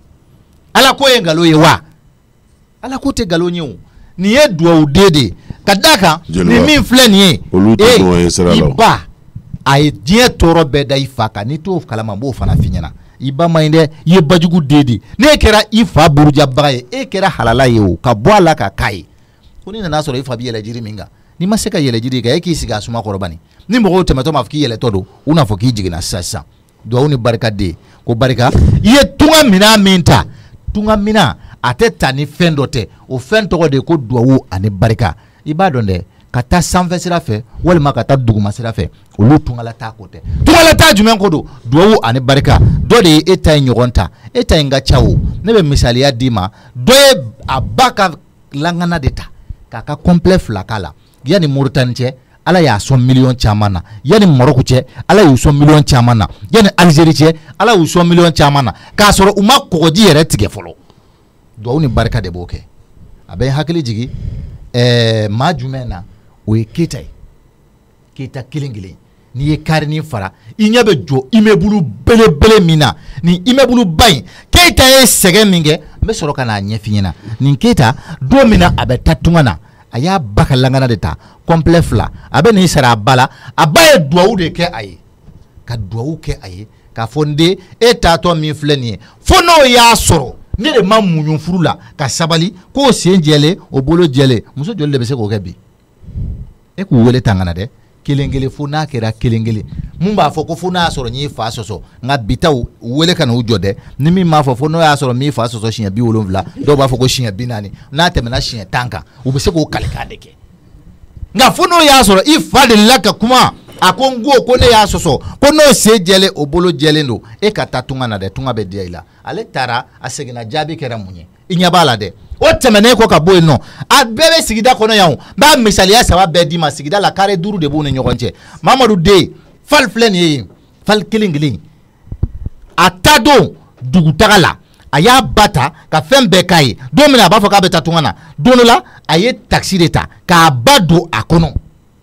ala ko ye nkalon ye wa ala ko tɛ nkalon ye o nin ye duwawuden de ye ka d'a kan nin min filɛ nin ye ee i ba a ye diɲɛ tɔɔrɔ bɛɛ da i fa kan n'i t'o kalama n b'o fana f'i ɲɛna i ba ma ɲi dɛ i ye bajugu den de n'e kɛra i fa burujabaga ye e kɛra halala ye o ka bɔ a la ka k'a ye ko ni nana sɔrɔ i fa bɛ yɛlɛ jiri min kan n'i ma se ka yɛlɛ jiri kan e k'i sigi a suma kɔrɔ bani ni mɔgɔw tɛmɛtɔ m'a fɔ k'i yɛlɛtɔ don u n'a fɔ k'i jiginna sisan sisan duwawu ni barika den ko barika i ye tunga minan min ta tunga minan a tɛ ta ni fɛn dɔ tɛ o fɛn tɔgɔ de ye ko duwawu ani barika i b'a dɔn dɛ ka taa sanfɛ sira fɛ walima ka taa duguma sira fɛ olu tungala taa ko tɛ tungala taa jumɛn ko don duwawu ani barika dɔ de ye e ta ye ɲɔgɔn ta e ta ye n ka ca o ne bɛ misaliya d'i ma dɔ ye a ba ka langana de ta k'a ka complet fila k'a la yanni Moritani cɛ ala y'a sɔn miliyɔn caman na yanni Marɔku cɛ ala y'u sɔn miliyɔn caman na yanni Alizeri cɛ ala y'u sɔn miliyɔn caman na k'a sɔrɔ u ma kɔgɔji yɛrɛ tigɛ fɔlɔ duwawu ni barika de b'o kɛ a bɛ n hakili jigin ɛɛ maa jumɛn na o ye Keyita ye Keyita kelen kelen n'i ye karini fara i ɲɛ bɛ jɔ immeuble belebele min na nin immeuble ba in Keyita ye sɛgɛn min kɛ n bɛ sɔrɔ ka n'a ɲɛf'i ɲɛna nin Keyita don min na a bɛ taa tunga na a y'a ba ka langana de ta complet fila a bɛ nin sara a ba la a ba ye duwawu de kɛ a ye ka duwawu kɛ a ye k'a fɔ n den e taatɔ min filɛ nin ye fo n'o y'a sɔrɔ ne de ma muɲu furu la ka sabali k'o sen jɛlen o bolo jɛlen muso joli de bɛ se k'o kɛ bi e k'u wele tan kana dɛ kelen kelen fo n'a kɛra kelen kelen mun b'a fɔ ko fo n'a y'a sɔrɔ n y'i fa sɔsɔ nka bi taw wele ka n'u jɔ dɛ ni min m'a fɔ fo n'o y'a sɔrɔ n m'i fa sɔsɔ siɲɛ bi wolonwula dɔw b'a fɔ ko siɲɛ bi naani n'a tɛmɛna siɲɛ tan kan u bɛ se k'o kalikan de kɛ nga fo no y'a sɔrɔ i fa de la ka kuma a ko n ko ko ne y'a sɔsɔ ko n'o se jɛlen o bolo jɛlen don e ka taa tunga na dɛ tunga bɛ diya i la ale taara a seginna jaabi kɛra mun ye i ɲɛ b'a la dɛ o tɛmɛnen kɔ ka bɔ yen nɔ a bɛɛ bɛ sigida kɔnɔ yan o n b'a misaliya saba bɛɛ d'i ma sigida la kare duuru de b'u ni ɲɔgɔn cɛ Mamadu den fal filɛ nin ye fal kelen kelen a ta don dugutaga la a y'a ba ta ka fɛn bɛɛ k'a ye don min na a b'a fɔ k'a bɛ taa tunga na don dɔ la a ye taxi de ta k'a ba don a kɔnɔ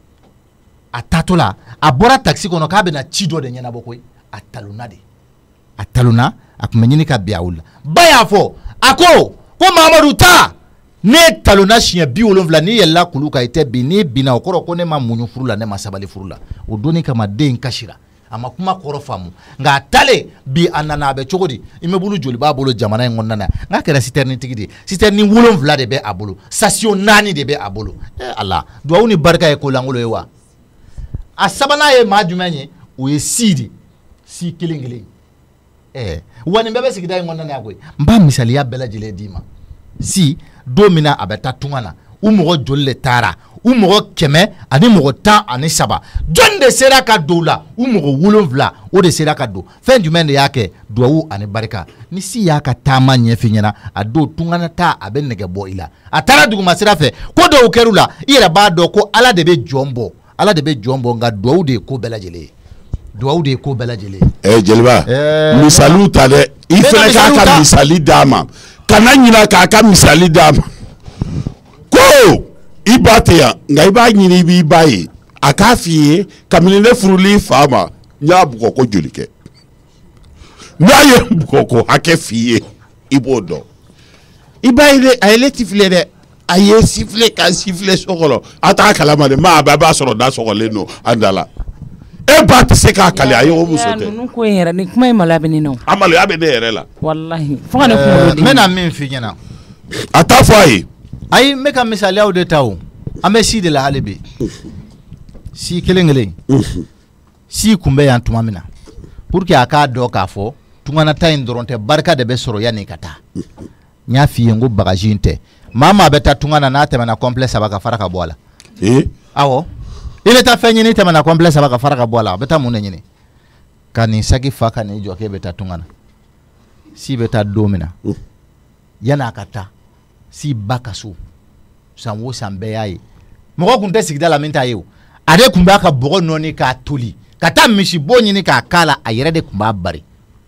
a taatɔ la a bɔra taxi kɔnɔ k'a bɛna ci dɔ de ɲɛnabɔ koyi a talonna de a talonna a tun bɛ ɲini ka bin a wuli la ba y'a fɔ a ko ko Mamadu ta ne talonna siɲɛ bi wolonwula n'i yɛlɛla kulu kan i tɛ bin n'i binna o kɔrɔ ko ne ma muɲu furu la ne ma sabali furu la o donni kama den kasira a ma kuma kɔrɔ faamu nka a talen bi a nana a bɛ cogo di i bɛ bolo joli b'a bolo jamana in kɔnɔna na n'a kɛra citerne tigi de ye citerne wolonwula de bɛ a bolo station naani de bɛ a bolo eh Ala duwawu ni barika ye ko lankolon ye wa a sabanan ye maa jumɛn ye o ye si de si kelen kelen eh wa nin bɛɛ bɛ sigida in kɔnɔna na koyi n b'a misaliya bɛɛ lajɛlen d'i ma si don min na a bɛ taa tunga na u mɔgɔ joli de taara u mɔgɔ kɛmɛ ani mɔgɔ tan ani saba jɔn de sera ka don la u mɔgɔ wolonwula o de sera ka don fɛn jumɛn de y'a kɛ duwawu ani barika ni si y'a ka taama ɲɛf'i ɲɛna a don tungana ta a bɛ nɛgɛ bɔ i la a taara duguma sira fɛ ko dɔw kɛr'u la i yɛrɛ b'a dɔn ko Ala de bɛ jɔn bɔ Ala de bɛ jɔn bɔ nka duwawu de ye ko bɛɛ lajɛlen ye duwawu de ye ko bɛɛ lajɛlen ye eh jeliba misaliw ta dɛ i fɛnɛ k'a ka misali d'a ma kana ɲina k'a ka misali d'a ma ko i ba tɛ yan nka i b'a ɲini i b'i ba ye a k'a f'i ye kabini ne furuli fa ma n y'a bugɔ ko joli kɛ n'a ye bugɔ ko hakɛ f'i ye i b'o dɔn i b'a ye dɛ a ye ne tifilɛ dɛ a ye sifilɛ ka sifilɛ so kɔnɔ a t'a kalama de maa bɛɛ b'a sɔrɔ da sɔgɔlen don a da la e ba tɛ se k'a kale a ye o muso tɛ ninnu ko in yɛrɛ ni kuma in maloya bɛ ne na o a maloya bɛ ne yɛrɛ la walahi fo ka ne kunkolo dimi n bɛna min f'i ɲɛna a t'a fɔ a ye ayi n bɛ ka misaliyaw de ta o an bɛ si de la hali bi si kelen kelen si kun bɛ yan tuma min na pour que a k'a dɔn k'a fɔ tunganata in dɔrɔn tɛ barika de bɛ sɔrɔ yanni ka taa n y'a f'i ye n ko bagaji in tɛ maa maa bɛ taa tunga na n'a tɛmɛna complet saba ka fara ka bɔ a la awɔ i bɛ taa fɛn ɲini tɛmɛna complet saba ka fara ka bɔ a la a bɛ taa mun de ɲini ka nin saki fa ka nin jɔ k'e bɛ taa tunga na si bɛ taa don min na yanni a ka taa si ba ka so san o san bɛɛ y'a ye mɔgɔ kun tɛ sigida la min t'a ye o ale kun b'a ka bɔgɔ nɔɔni k'a toli ka taa misibo ɲini k'a k'a la a yɛrɛ de kun b'a bari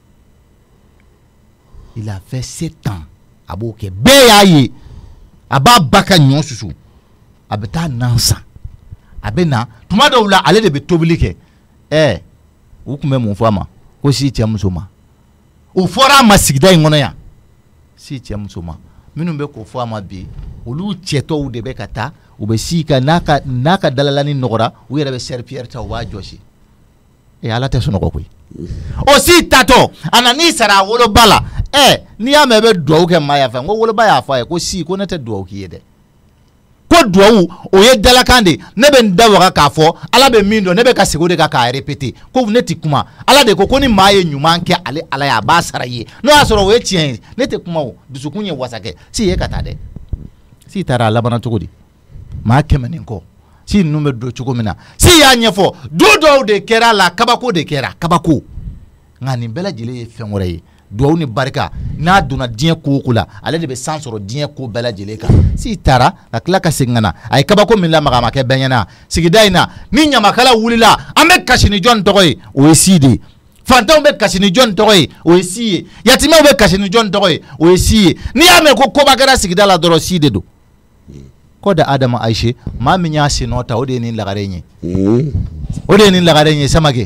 il a fait sept ans a b'o kɛ bɛɛ y'a ye a b'a ba ka ɲɔ susu a bɛ taa nan san a bɛ na tuma dɔw la ale de bɛ tobili kɛ ɛɛ u tun bɛ mun fɔ a ma ko si cɛ muso ma o fɔra a ma sigida in kɔnɔ yan si cɛ muso ma minnu bɛ k'o fɔ a ma bi olu cɛtɔw de bɛ ka taa u bɛ si ka n'a ka n'a ka dalalani nɔgɔra u yɛrɛ bɛ serpillère ta u b'a jɔsi ee Ala tɛ sunɔgɔ koyi o si tatɔ a na n'i sara a woloba la ɛ n'i y'a mɛn i bɛ duwawu kɛ maa y'a fɛ n ko woloba y'a fɔ a ye ko si ko ne tɛ duwawu k'i ye dɛ ko duwawu o ye dalakan de ne bɛ n da waga k'a fɔ Ala bɛ min dɔn ne bɛ ka segin o de kan k'a répéter ko ne tɛ kuma Ala de ko ko ni maa ye ɲuman kɛ ale Ala ye a b'a sara i ye n'o y'a sɔrɔ o ye tiɲɛ ye ne tɛ kuma o dusukun ye wasa kɛ si ye ka taa dɛ si taara a labanna cogo di maa kɛmɛ ni kɔ si ninnu bɛ don cogo min na si y'a ɲɛfɔ don dɔw de kɛra a la kabako de kɛra kabako nka nin bɛɛ lajɛlen ye fɛn wɛrɛ ye duwawu ni barika n'a donna diɲɛ ko o ko la ale de bɛ san sɔrɔ diɲɛ ko bɛɛ lajɛlen kan si taara ka tila ka segin ka na a ye kabako min lamaga a ma kɛ bɛɛ ɲɛna sigida in na ni ɲamakala wulila an bɛ kasi ni jɔn tɔgɔ ye o ye si de ye fantanw bɛ kasi ni jɔn tɔgɔ ye o ye si ye yatimɛw bɛ kasi ni jɔn tɔgɔ ye o ye si ye n'i y'a mɛn ko koba kɛra sigida la dɔrɔn si de don ko da Adama Ayise maa min y'a sen nɔ ta o de ye nin lagare in ye o de ye nin lagare in ye Samake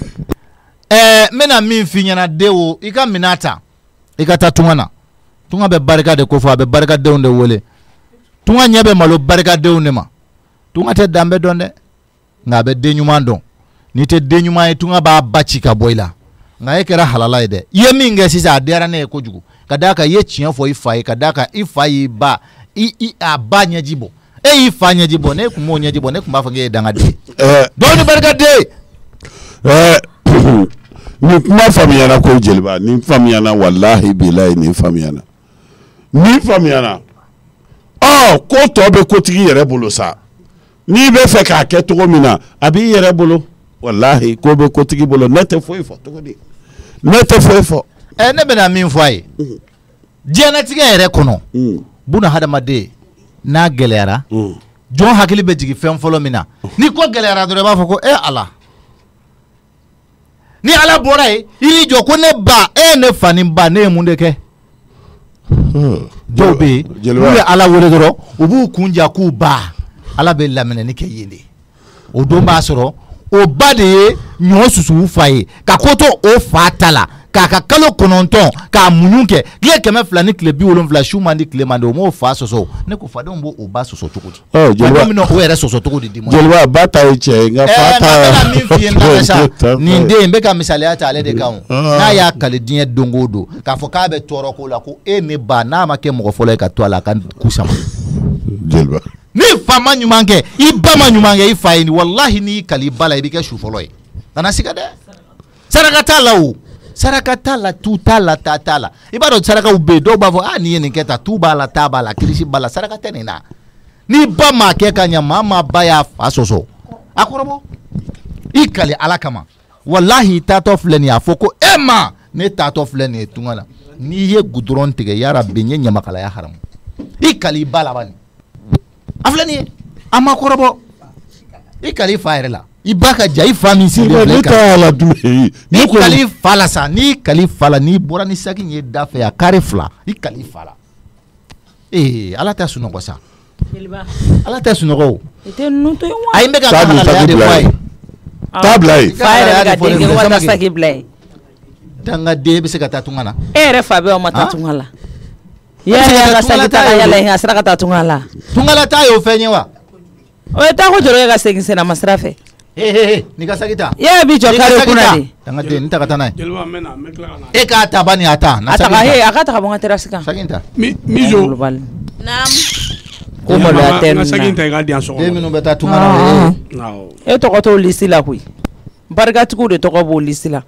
ɛɛ n bɛna min f'i ɲɛna den o i ka minɛ ta i ka taa tunga na tunga bɛ barika de ko fɔ a bɛ barikadenw de wele tunga ɲɛ bɛ malo barikadenw de ma tunga tɛ danbe dɔn dɛ nka a bɛ den ɲuman dɔn n'i tɛ den ɲuman ye tunga b'a ba ci ka bɔ i la nka e kɛra halala ye dɛ i ye min kɛ sisan a diyara ne ye kojugu ka d'a kan i ye tiɲɛ fɔ i fa ye ka d'a kan i fa y'i ba i i a ba ɲɛji bɔ e y'i fa ɲɛji bɔ ne kun m'o ɲɛji bɔ ne kun b'a fɔ k'e ye dangaden ye dɔɔni barikaden ɛɛ nin kuma faamuyana ko jeliba nin faamuyana walahi bilahi nin faamuyana nin faamuyana ɔ ko tɔ bɛ kotigi yɛrɛ bolo sa n'i bɛ fɛ k'a kɛ cogo min na a b'i yɛrɛ bolo walahi ko bɛ kotigi bolo ne tɛ foyi fɔ cogo di ne tɛ foyi fɔ ɛ ne bɛna min fɔ a ye diɲɛlatigɛ yɛrɛ kɔnɔ buna hadamaden n'a gɛlɛyara jɔn hakili bɛ jigin fɛn fɔlɔ min na ni ko gɛlɛyara dɔrɔn i b'a fɔ ko e ala ni ala bɔra yen i ni jɔ ko ne ba e ne fa ni ba ne ye mun de kɛ dɔw bɛ yen n'u ye ala wele dɔrɔn u b'u kunja k'u ba ala bɛ laminɛni kɛ yen de o don b'a sɔrɔ o ba de ye ɲɔ susu u fa ye ka ko to o fa ta la k'a ka kalo kɔnɔntɔn k'a muɲu kɛ tile kɛmɛ fila ni tile bi wolonfila su man di tile man di o m'o fa sɔsɔ ne ko fadenw b'o o ba sɔsɔ cogo di fadenw bɛ o yɛrɛ sɔsɔ cogo di di ma jeliba ba ta ye cɛ ye nka fa ta ɛɛ n bɛna min f'i ye n ta sa nin den n bɛ ka misaliya ta ale de kan o n'a y'a kali diɲɛ don o don k'a fɔ k'a bɛ tɔɔrɔ ko la ko e ne ba n'a ma kɛ mɔgɔ fɔlɔ ye ka to a la a ka ku sama jeliba ni fa ma ɲuman kɛ i ba ma ɲuman kɛ i fa ye walahi n'i kali ba la i bɛ kɛ su fɔlɔ ye kana siga dɛ saraka t'a la o saraka t'a la tu t'a la ta t'a la i b'a dɔn sarakaw bɛ yen dɔw b'a fɔ ah nin ye nin kɛ tan tu b'a la ta b'a la kirisi b'a la saraka tɛ nin na ni ba m'a kɛ ka ɲɛ maa maa ba y'a fa sɔsɔ a kɔrɔbɔ i kali ala kama walahi i taatɔ filɛ nin ye a fɔ ko e ma ne taatɔ filɛ nin ye tunga la n'i ye gudɔrɔn tigɛ yara bɛ n ye ɲamakalaya haramu i kali i ba laban nin a filɛ nin ye a ma kɔrɔbɔ i kali i fa yɛrɛ la i ba ka ja i fa min sigilen filɛ kan ni kali fa la sa ni kali fa la n'i bɔra ni saki ye da fɛ a kari fila i kali fa la ee ala tɛ sunɔgɔ sa ala tɛ sunɔgɔ o a ye n bɛ ka halalaya de fɔ a ye taa bila ye fa yɛrɛ bɛ ka den kɛ ko ka saki bila ye dangaden bɛ se ka taa tunga na e yɛrɛ fa bɛ o ma taa tunga la yɛrɛ ka saki ta ka yala yen a sera ka taa tunga la tunga la taa y'o fɛn ye wa o ye taa ko jɔrɔ ka segin senna masira fɛ He he he, ni ka sagita. Ye bi jɔ kare kunna de. Tanga de ni taka tanai. Jeliba mena me kila kana. E ka ta bani ata. Na sagita. Ata he aka ta bonga terasi kan. Saginta. Mi mijo. Naam. Ko mo la ten. Na saginta ga dian so. De minu beta tunga na. Naw. E to ko to lisi la kui. Barga tuku de to ko bo lisi la.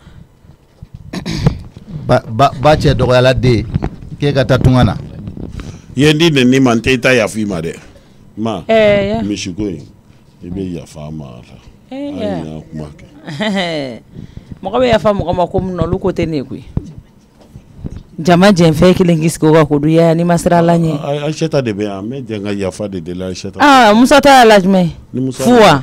Ba ba ba che do yala de. Ke ka ta tunga na. Yendi ne ni man teta ya fi ma de. Ma. Eh ya. Mi shiko yi. Ibe ya fa ma la. Eh ya. Mɔgɔ bɛ yafa mɔgɔ ma ko mun na olu ko tɛ ne koyi. Jama jɛnfɛn kelen k'i sigi o kan k'o dun ya ni ma sira la ɲɛ. Aïssata de bɛ yan n bɛ jɛn ka yafa de deli Aïssata. Ah Musa ta y'a la jumɛn? Ni Musa fu wa?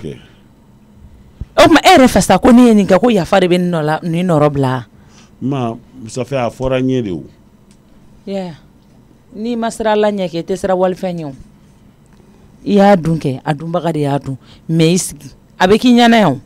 O tuma e yɛrɛ fɛ sa ko n'i ye nin kɛ ko yafa de bɛ nin nɔ la nin nɔrɔ bila. Ma Musa fɛ a fɔra n ye de o. Yeah. N'i ma sira la ɲɛ kɛ i tɛ sira walifɛn ye o. I y'a dun kɛ a dunbaga de y'a dun mais i sigi a bɛ k'i ɲɛna yan o.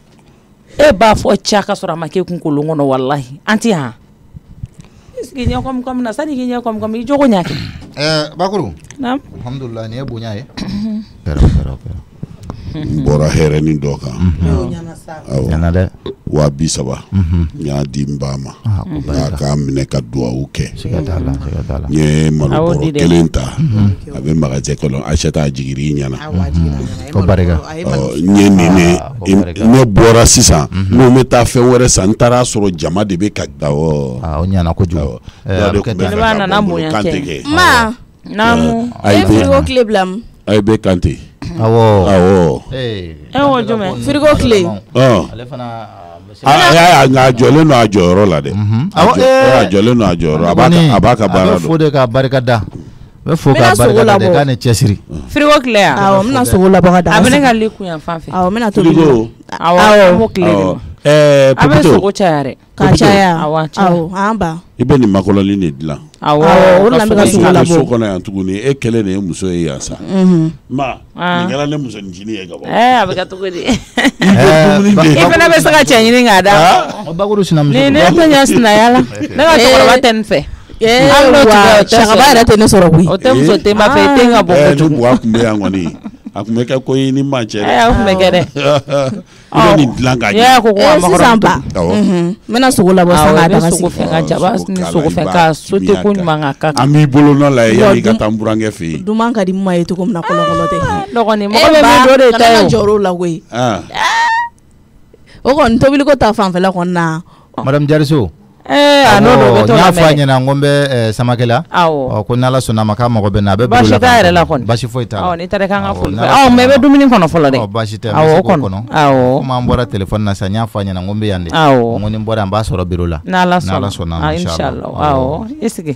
E b'a fɔ cɛ ka sɔrɔ a ma kɛ kunkolon kɔnɔ walahi an tɛ yan. I sigi ɲɛ kɔmi kɔmi na sani k'i ɲɛ kɔmi kɔmi i jogo ɲɛ kɛ. Ɛɛ Bakuru. Naam. Alhamdulillah nin ye bonya ye. Pɛrɛ pɛrɛ pɛrɛ. N bɔra hɛrɛ ni dɔ kan. Awɔ. Yana dɛ. Wa bi saba. N y'a di n ba ma. N y'a k'a minɛ ka duwawu kɛ. Siga t'a la siga t'a la. N ye malo bɔrɔ kelen ta. A bɛ magasin kɔnɔ Aïssata a jigir'i ɲɛna. Ko barika. N ye nin ne ne bɔra sisan n'o bɛ taa fɛn wɛrɛ san n taara sɔrɔ jama de bɛ ka awɔ. Aa o ɲana kojugu. Ɛɛ a bɛ kɛ ten. Jeliba nana bonya kɛ. Ma. Naamu. Ayi E frigo tile bila mu. Ayi bɛ Kante. Awɔ. Awɔ. Ee. E o jumɛn? Frigo tile. Ɔn. Ale fana. A a jɔlen don a jɔyɔrɔ la dɛ. Awɔ A jɔlen don a jɔyɔrɔ a b'a ka a b'a ka baara dɔn. A bɛ fo de ka barika da. A bɛ fo ka N bɛna sogo barika da labɔ. de k'a ni cɛsiri. Frigo tile yan. Awɔ n bɛna sogo labɔ ka da. A bɛ ne ka li kun yan fan fɛ. Awɔ n bɛna tobi. Frigo. Awɔ. Awɔ tile de ma. Ɛɛ A bɛ Pepito sogo caya dɛ. Ka caya. Awɔ caya. Awɔ an ba. i bɛ nin makɔlɔli de dilan. Awɔ. Awɔ, o de la n bɛ ka So sogo labɔ. so kɔnɔ yan tuguni e kɛlen de ye muso ye yan sa. Mhm. Ma Ah. nin kɛra ne musonicinin ye ka bɔ. Ɛɛ a bɛ kɛ cogo di? dumuni Ba- de. I fana bɛ se ka cɛ ɲini k'a da. O Bakuru sinamuso. Ni ne tɛ ɲɛ sinaya la. Ne ka cɛkɔrɔba tɛ nin fɛ. Ee Hali n'o tigɛ wa o tɛ Sakaba sɔrɔ. yɛrɛ tɛ ne sɔrɔ koyi. O tɛ muso tenba fɛ i den ka bɔ Ɛɛ ni kojugu. buwa tun bɛ yan kɔni a tun bɛ kɛ ko ye ni maa cɛ Ɛɛ dɛ. o tun bɛ kɛ dɛ. I bɛ nin dilan ka N'i y'a ɲɛ. ye ko ko a Ee makɔrɔ sisan ba. Awɔ. Mhm. N bɛna sogo labɔ Awɔ san i k'a bɛ daga sogo sigi. fɛ ka jaba Sogo ni kala, sogo i fɛ b'a ka sote timiya ko kan. ɲuman ka k'a kan. An b'i bolo nɔ la ye yanni i ka Wa taa n burankɛ fɛ yen. Duman ka di ma ye cogo min na kɔlɔkɔlɔ tɛ. Dɔgɔnin E mɔgɔ bɛ min ba don de ta kana ye na o. jɔr'o la koyi. Ah. O kɔni tobiliko ta fanfɛla kɔni na. Madame Jariso. eh ano do beto na fa nyana ngombe samakela awo ko nala sona maka mako be na be bashi ta yɛrɛ la kɔni bashi foi ta awo ni tare kan ka foli awo me be dumuni kɔnɔ fɔlɔ dɛ bashi ta awo kɔnɔ awo kuma an bɔra telefɔni na sa nya fa nyana ngombe yande awo ngoni bɔra an ba sɔrɔ biro la n'ala sɔnna n'ala sɔnna inshallah awo esige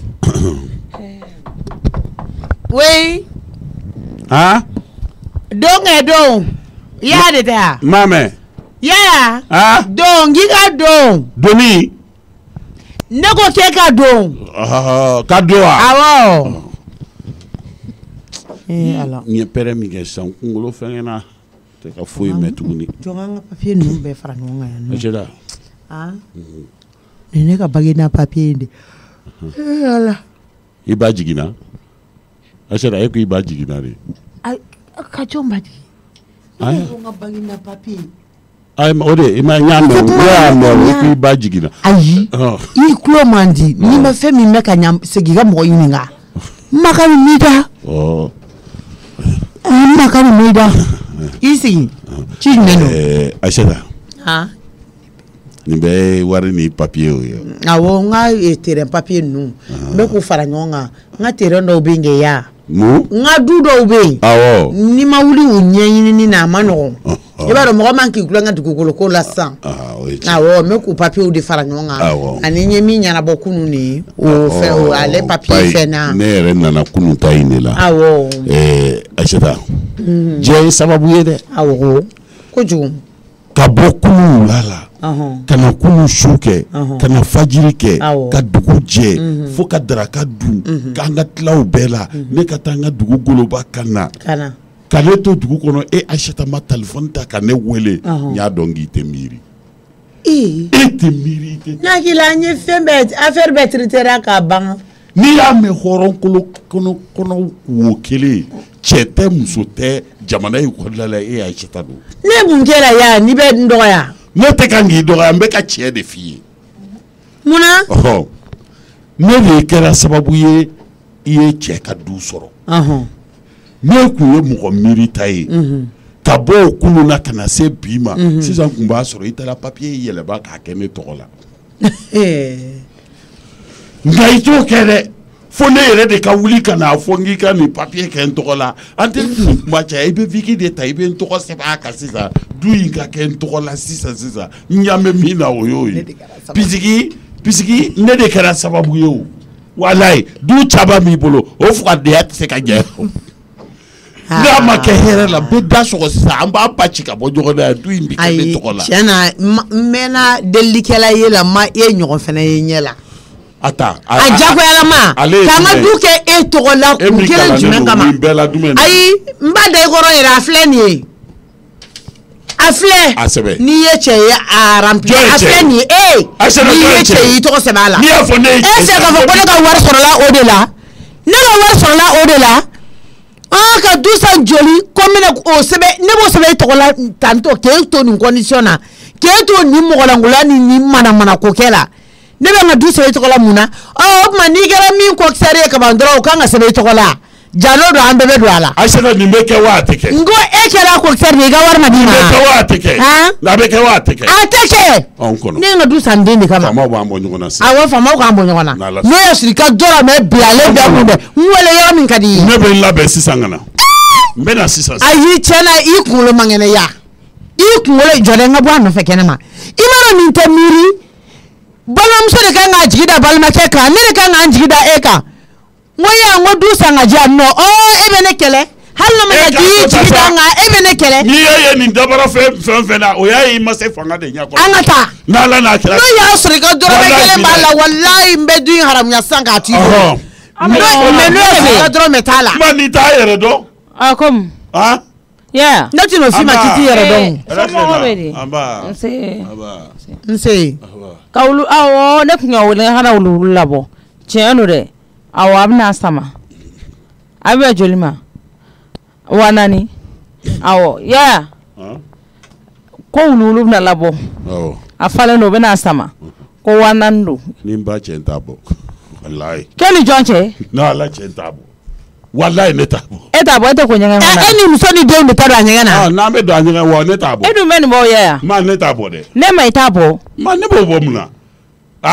oui ah dong e dong ya de ta mame ya ah dong giga dong domi ne ko ke ka dong ah ka do a awo eh ala ni pere mi ke san ngolo fengena te ka foi metuguni jonga nga papier no be fara no nga no ajeda ah ne ka bagi na papier ndi eh ala iba jigina ajeda e ko iba jigina re ai ka jomba di ai nga bagi na papier ai ma ode ima nyame ya mo ko iba jigina ayi i kulo mandi ni ma fe mi meka nyam segiga mo yininga maka mi da oh maka mi da isi chi neno eh ajeda ha ni be wari ni papier o yo awo nga e tere papier nu be ku fara nyonga nga tere ndo binge ya mu nga du do be awo ni ma wuli unyenyi ni na mano e ba do mo man ki kula nga dukukolo ko la san ah oui awo me ku papier de fara nyonga ani nyemi nyana bokunu ni o fe o ale papier fe na ne re nana kunu tayine la awo eh ajeda je sababu yede awo ko ju ka bokunu lala kana kunu shuke kana fajiri ke ka dugu je fo ka daraka du ka nga tlaw bela ne ka tanga dugu goloba kana kana kale to dugu kono e acheta ma telephone ta ka ne wele nya dongi te miri e e te miri te na kila nye fembe affaire betritera ka bang ni ya me horon kolo kono kono wo kele chete musote jamana yi kodala e acheta do ne bunkera ya ni be ndoya ne te kan gi do ambe ka che de fi muna oh ne le kera sababu ye ye che ka du soro aha ne ku ye mo miri tai ka bo kunu na kana se bima sisan kun ba soro itala papier yele ba ka kene tokola eh ngai to kere fo ne yere de ka wuli kana fo ngi ka ni papier ken tokola ante ma cha ibe viki de ta ibe toko se ba ka sisa du inga ken tokola sisa sisa nyame mina oyoyi pisiki pisiki ne de kera sababu yo walai du chaba mi bolo o fu ka de se ka je na ma ke here la be da so sisa amba pa chika bo jogo da du imbi ke tokola chana mena delikela yela ma e nyogo fena yenyela ata a jago yala ma kanga duke e tokola ku kele jumen kama ayi mbade goro ira afle ni afle ni ye che ya arampi afle ni eh ni ye che yi to se bala ni afo ne e se ka fo ko ka war soro la odela ne ka war soro la odela ah ka dusa joli komina o sebe ne bo sebe tokola tanto ke to ni condition na ke to ni mo la ngula ni ni mana mana ko kela ne be nga du sebe tokola muna oh ma ni gara min ko sere ka bandro ka nga sebe tokola jalo do ambe be do ala ashana ni meke wa ateke ngo e kera ko sere ga war madina meke wa ateke la beke wa ateke ateke on kono ne nga du sandindi kama fama wa ambo nyona sa awo fama ko ambo nyona no ya shirika dora me biale be munde nwele ya min kadi ne be la be sisangana mbe na sisa ayi chena i kulo mangene ya i kulo jode nga bwa no fekene ma imara min tamiri balam so de kan ajida balma ke ka ne de kan ajida eka moya ngodu sanga janno o ebene kele hallo ma di jida nga ebene kele ni ye ni dabara fe fe fe na o ya yi ma se fanga de nya ko angata na la na kira no ya so ka doro be kele bala wallahi mbedu haram nya sanga ti no me no se ka doro metala ma ni ta yere do ah kom ah yeah nati no fima kiti yere do amba nse aba nse kaulu awo ne kunya wole hana wulu labo chenu de awo abna sama abe jolima wanani awo yeah ko wulu na labo oh afale no be na sama ko wanandu nimba chentabo wallahi keli jonche na la chentabo wallahi ne tabo e tabo e to ko nyanga na eni musoni de ne tado anyanga na ah na me do anyanga wo ne tabo e du meni mo yeah ma ne tabo de ne mai tabo ma ne bo bo muna ah